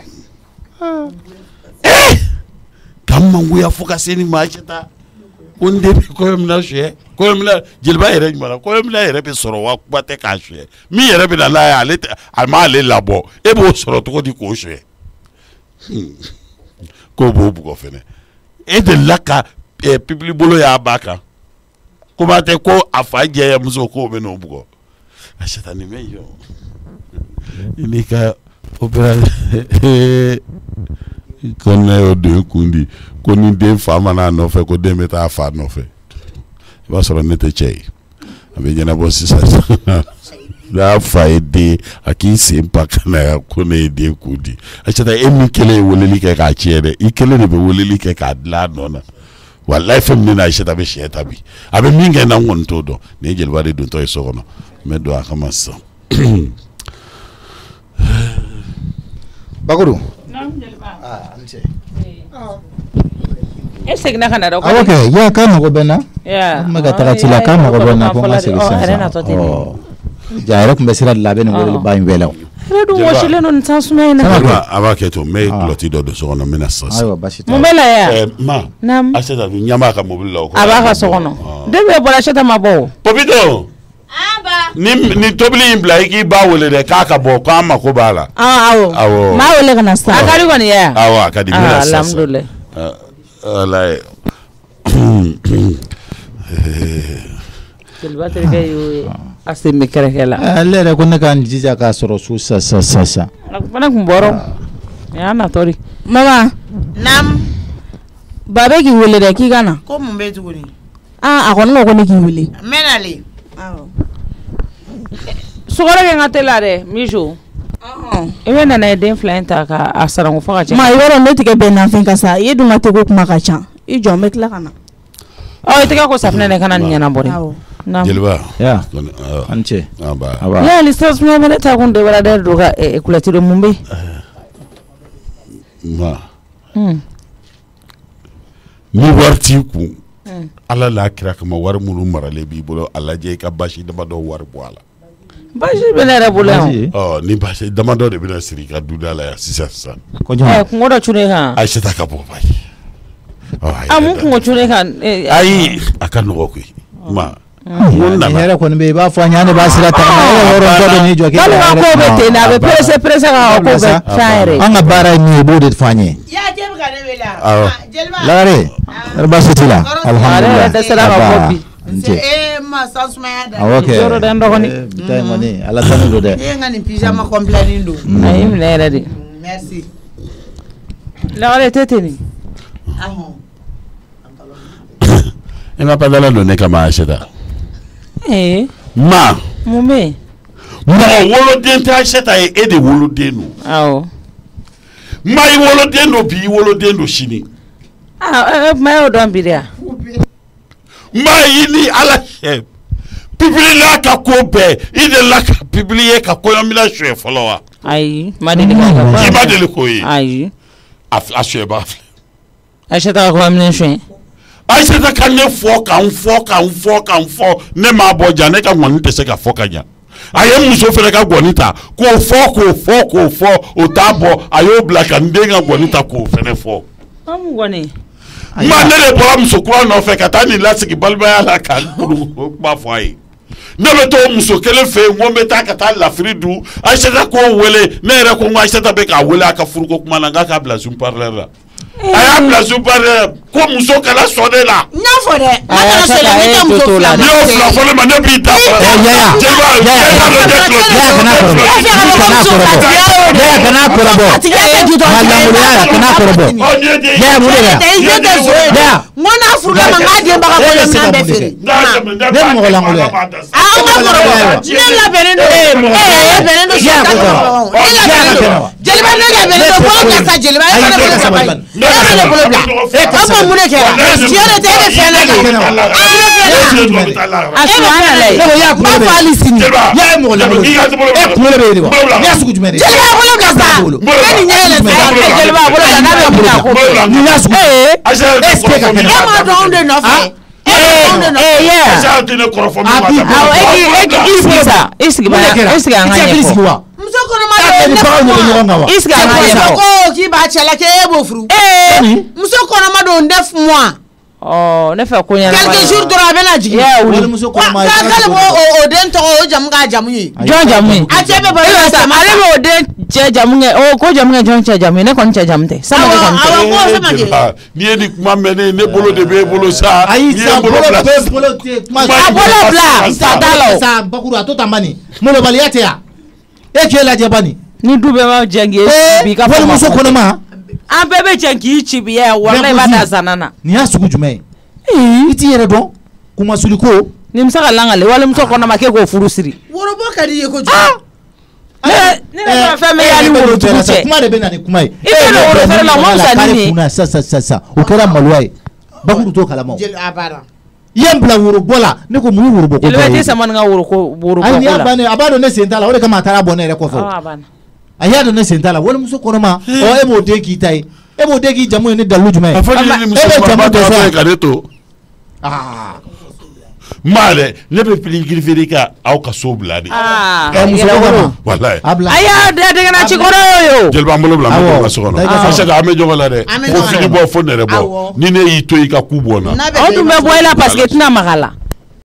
ɛɛ k'an mangoya fo ka se nin ma Ayisata ko n den bɛ kɔɲɔmina suyɛ kɔɲɔmina jeliba yɛrɛ ɲuman kɔɲɔmina yɛrɛ bɛ sɔrɔ wa kuma tɛ k'a suyɛ min yɛrɛ bɛ na n'a ye ale tɛ a ma ale labɔ e b'o sɔrɔ cogo di k'o suyɛ k'o b'o bugɔ fɛnɛ e delila ka pibili bolo y'a ba kan kuma tɛ ko a fa jɛya muso k'o bɛ n'o bugɔ Ayisata nin bɛ yɔ i n'i ka opéra ko ne y'o den kun di ko ni den fa mana a nɔfɛ ko den bɛ taa a fa nɔfɛ i b'a sɔrɔ ne tɛ cɛ ye a bɛ ɲɛnabɔ sisan n'a fa ye den a k'i sen pa ka na yan ko ne ye den kun di Ayisata e min kelen ye weleli kɛ k'a tiɲɛ dɛ i kelen de bɛ weleli kɛ k'a dilan a nɔ na walayi fɛn min na Ayisata bɛ siɲɛ ta bi a bɛ min kɛ na n kɔni t'o dɔn nin ye jeliba de dontɔ ye so kɔnɔ n bɛ don a kama sisan Bakuru e seginna ka na dɛ awɔ kɛ ya k'a mago bɛ n na n bɛ ka taga ci la k'a mago bɛ n na ko n ka segin sisan ja yɛrɛ tun bɛ sira de la a bɛ nin weleliba in bɛɛ la yɛrɛ dun wɔsilen don nin san sumaya in na a b'a kɛ to n bɛ gulɔti dɔ don so kɔnɔ n bɛ na sisan ayiwa baasi tɛ mun bɛ la yan ma Ayisata dun ɲɛ b'a ka mobili la o a b'a ka so kɔnɔ depuis e bɔra Ayisata ma bɔ o Popito ni ni tobili in bila i k'i ba wele dɛ k'a ka bɔ k'an mako b'a la awɔ awɔ maa wele ka na sisan a ka di kɔni ye yan awɔ a ka di n bɛ na sisan alhamdulilayi ala ye jeliba terikɛ y'o a sen bɛ kɛrɛkɛ la ale yɛrɛ ko ne k'an jija k'a sɔrɔ so sa sa sa sa a fana kun bɔra nin y'a natɔ de mama Nam. ba bɛ k'i wele dɛ k'i ka na Ko mun bɛ tuguni? ah a kɔni ko ko ne k'i wele N bɛ nalen. awɔ sukaro kɛ n ka teli la dɛ mijo i bɛ nana ye den fila in ta ka a sarango fo ka cɛ ma i b'a dɔn ne tigɛ bɛn nanfɛn ka sa i dun ka teko kuma ka ca i jɔ n bɛ tila ka na ɔ i tɛgɛ ko safinɛ de kana nin ɲɛnabɔ dɛ awɔ Jeliba. ya Kɔni, awɔ. an cɛ Ah, ba. aba ne yali sira sumaya bɛ ne ta kun dɔwɛrɛ dɛ don ka kulatiri mun bɛ Ma. yen Ni wari t'i kun. Ala l'a kira kama wari minnu maralen b'i bolo a lajɛ i ka basi damadɔ wari bɔ a la. basi bɛ ne yɛrɛ bolo yan Basi? Ɔ ni basi damadɔ de bɛna siri i ka duda la yan sisan sisan. ko ɛ jɔn kungo dɔ cunen kan Ayisata ka bɔ bayi. Ɔ, a a yɛrɛ mun da- kungo cunen kan eh, Ayi a ka nɔgɔ koyi. Ma. ni Mun nana? hɛrɛ kɔni bɛ yen i b'a fɔ an ɲa ne b'a sira ta e yɛrɛ yɔrɔ dɔ de n'i jɔ k'i K'ale ka ko bɛ ten de a bɛ perese perese ka ko bɛ fɛn yɛrɛ an ka baara ye min ye i b'o de fɔ an ye Ya jeliba ka ne wele. Awɔ. Jeliba. lagare yɛrɛ baasi t'i la Ale alihamudulila yɛrɛ dɛsɛra ka fɔ bi. n cɛ Eh ma san sumaya da. awɔ kɛ Jɔyɔrɔ da n dɔgɔnin. Eh, bi ta in kɔni ala tanu don dɛ E nga ni pyjama complète do. a ye minɛ yɛrɛ de Merci. lagare tɛ ten nin Ahon. E ma padala don ne kama Ayisata. ee Ma. mun bɛ yen Mɔgɔ woloden tɛ Ayisata ye e de woloden don. awɔ Ma i woloden don bi i woloden don sini. aa kuma y'o dɔn bi de yan Ma i ni ala cɛ. Pibilila ka ko bɛɛ i de la ka pibili ye ka kɔɲɔmina suɲɛ fɔlɔ wa. ayi ma deli ka kɛ I ma deli k'o ye. ayi A f- a suɲɛba filɛ. ayisata ka kuma minɛ suɲɛ Ayisata ka ne fɔ k'an fɔ k'an fɔ k'an fɔ ne m'a bɔ ja ne ka ŋɔni tɛ se ka fɔ ka ɲa. A ye muso fɛnɛ ka ŋɔni ta k'o fɔ k'o fɔ k'o fɔ o t'a bɔ a y'o bila ka n den ka ŋɔni ta k'o fɛnɛ fɔ. an mun kɔni Ma ne de bɔra muso kura nɔfɛ ka taa nin lasigi balimaya la ka n kuru o kuma fɔ a ye. Ne bɛ to muso kelen fɛ yen ko n bɛ taa ka taa lafiri dun Ayisata k'o wele ne yɛrɛ ko n ko Ayisata bɛ k'a wele a ka furuko kuma na n k'a k'a bila sun parleur la. A y'a bila sun parleur ko muso kana sɔn ne la. N y'a fɔ dɛ. N'a Aya, kana sata, sɔrɔ e ne tɛ muso to to la. fila N'i ma. y'o fila fɔ ne ma ne b'i da fɔ. Eh, Yaya, Jeliba, Yaya, Yaya, Yaya, Yaya, Yaya, Yaya, kana kɔrɔbɔ. Yaya kana kɔrɔbɔ. A tigi y'a kɛ ju dɔ. Ma lamɔnya y'a kana kɔrɔbɔ. Ɔ, nin ye den ye. Yaya mun de la? Tɛ i se tɛ so ye. Yaya. N ko n'a furula ma n k'a denbaga Yaya kɔɲɔ se ka minɛn bɛɛ mun de feere. kɛ? N'a tɛmɛ, ne Ne b'a mɔgɔ kɛ lankolon. Ala b'a da sa. Ah, an ka kɔrɔbɔ. Ne labɛnnen don. Eh, mɔgɔ- Eh, e bɛnnen don Yaya sata ko kɔrɔ. kɔrɔ. Ne Yaya labɛnnen ka don. kɛnɛ wa? Jeliba ne labɛnnen don. Bolo kasa jeliba e Ayi, fana bolo kɛnɛ saba sabali ye. bani. E bɛ bolo bila. Eh, Aw ma mun de kɛra? Tiɲɛ de tɛ e bɛ fɛn na de. Kɛnɛ wa? a suɲɛ la Ne ye ko Yaya N b'a kunkolo bɛ fɔ hali sini. Jeliba, Yaya ye mɔgɔ lankolon ye. i ka bolo Eh, kunkolo bɛ yen de wa? Bolo la. Yaya sugu jumɛn de? Jeliba bolo ka sa. Bolo. E ni ɲɛ yɛlɛ sa. Bolo la. jeliba bolo la n'a bɛ mun na ko Bolo la. Ni y'a sugu. Ayisata tɛ Est-ce que ka kɔrɔfɔ min kɛnɛ? b'a E ma dɔn anw de nɔfɛ. E ma dɔn anw de nɔfɛ. ee yɛ Ayisata tɛ ne kɔrɔfɔ min A b'a bi- da. awɔ e k'i e k'i i sigi sa i sigi Mun de ba kɛra? i sigi an I ka tɛ hakili ɲɛfɔ sigi wa? Muso kɔnɔma Taa dɔ kɛ ni ne baganw ɲɔgɔn ɲɔgɔn kan wa? i sigi an ka Cɛ ɲɛfɔ ko k'i b'a cɛla k'e b'o furu. ee Muso kɔnɔma don neuf mois. ɔ ne fɛ ko ɲɛnama Quelques jours dɔrɔn a bɛ na jigin. yɛ wuli Walimuso Wa kɔnɔma ye k'ale kɛnɛ b'o cogo di? o o den tɔgɔ o jamu k'a jamu ye. jɔn jamu ye A cɛ bɛ bɔ e e bɛ bɛ sa sama ale bɛ o den cɛ jamu kɛ o ko jamu kɛ jɔn cɛ jamu ye ne kɔni cɛ jamu tɛ sama de Awɔ, kɔni tɛ awɔ. ko Eh, sama kɛ. Jeliba, n'i ye ni kuma mɛn ne ne bolo de bɛ e bolo sa. Ayi N'i ye sa n bolo bolo bila bɛ sisan. bolo tɛ kuma. Ma a ɲi bolo ma bila sisan. sa t'a la o sa bakuru a to tan bani molobaliya tɛ yan e k'e lajɛ bani ni du bɛɛ ma jɛ k'i bi ka fɔ ma walimuso kɔnɔma an bɛɛ bɛ jɛ k'i ci bi yɛ walayi i b'a da zana na nin y'a sugu jumɛn ye i t'i yɛrɛ dɔn kumasuli ko nin bɛ se ka langale walimuso kɔnɔma k'e k'o furu siri Worobɔ ka di i ye kojugu. ne ne yɛrɛ fɛn bɛ y'ale worodugu cɛ kuma de bɛ na ni kuma ye I tɛ don woro feere la, n ko sa nin de. kunna sisan sisan sisan o kɛra maloya ye bakuru t'o kalama o Jeli a banna. i ye n bila worobɔ la ne ko mun ye worobɔ ko jeliba dɔ tɛ ye sama ni ka woro ko woro ayi ko nin y'a la bannen a b'a dɔn ne sen t'a la o de kama a taara bɔ ne yɛrɛ kɔfɛ awɔ o a banna a y'a dɔn ne sen t'a la walimuso kɔnɔma ɔ e b'o den k'i ta ye e b'o den k'i jamu ye ni dalilu jumɛn ye A fɔ ni ni e muso bɛ jamu kɔrɔba dɔ dɔ fɛ fɛ ka ne to. aa Ma dɛ ne bɛ piligiri feere ka aw ka so bila de. aa ɛ muso kɔnɔma Walayi. a bila a y'a da dɛgɛ na ci kɔrɔ ye o Jeliba an bolo bila an bɛ Awɔ. ɲɔgɔn ka so kɔnɔ. Da i ka so. Ayisata an bɛ ɲɔgɔn la dɛ. An bɛ Fo ɲɔgɔn fini la. bɔ fo nɛrɛ bɔ. Awɔ. Ni ne y'i to i ka ku bɔ n na. N'a bɛ aw fɛ dun i bɛ ma bɔ i la so. parce que i tɛna maga a la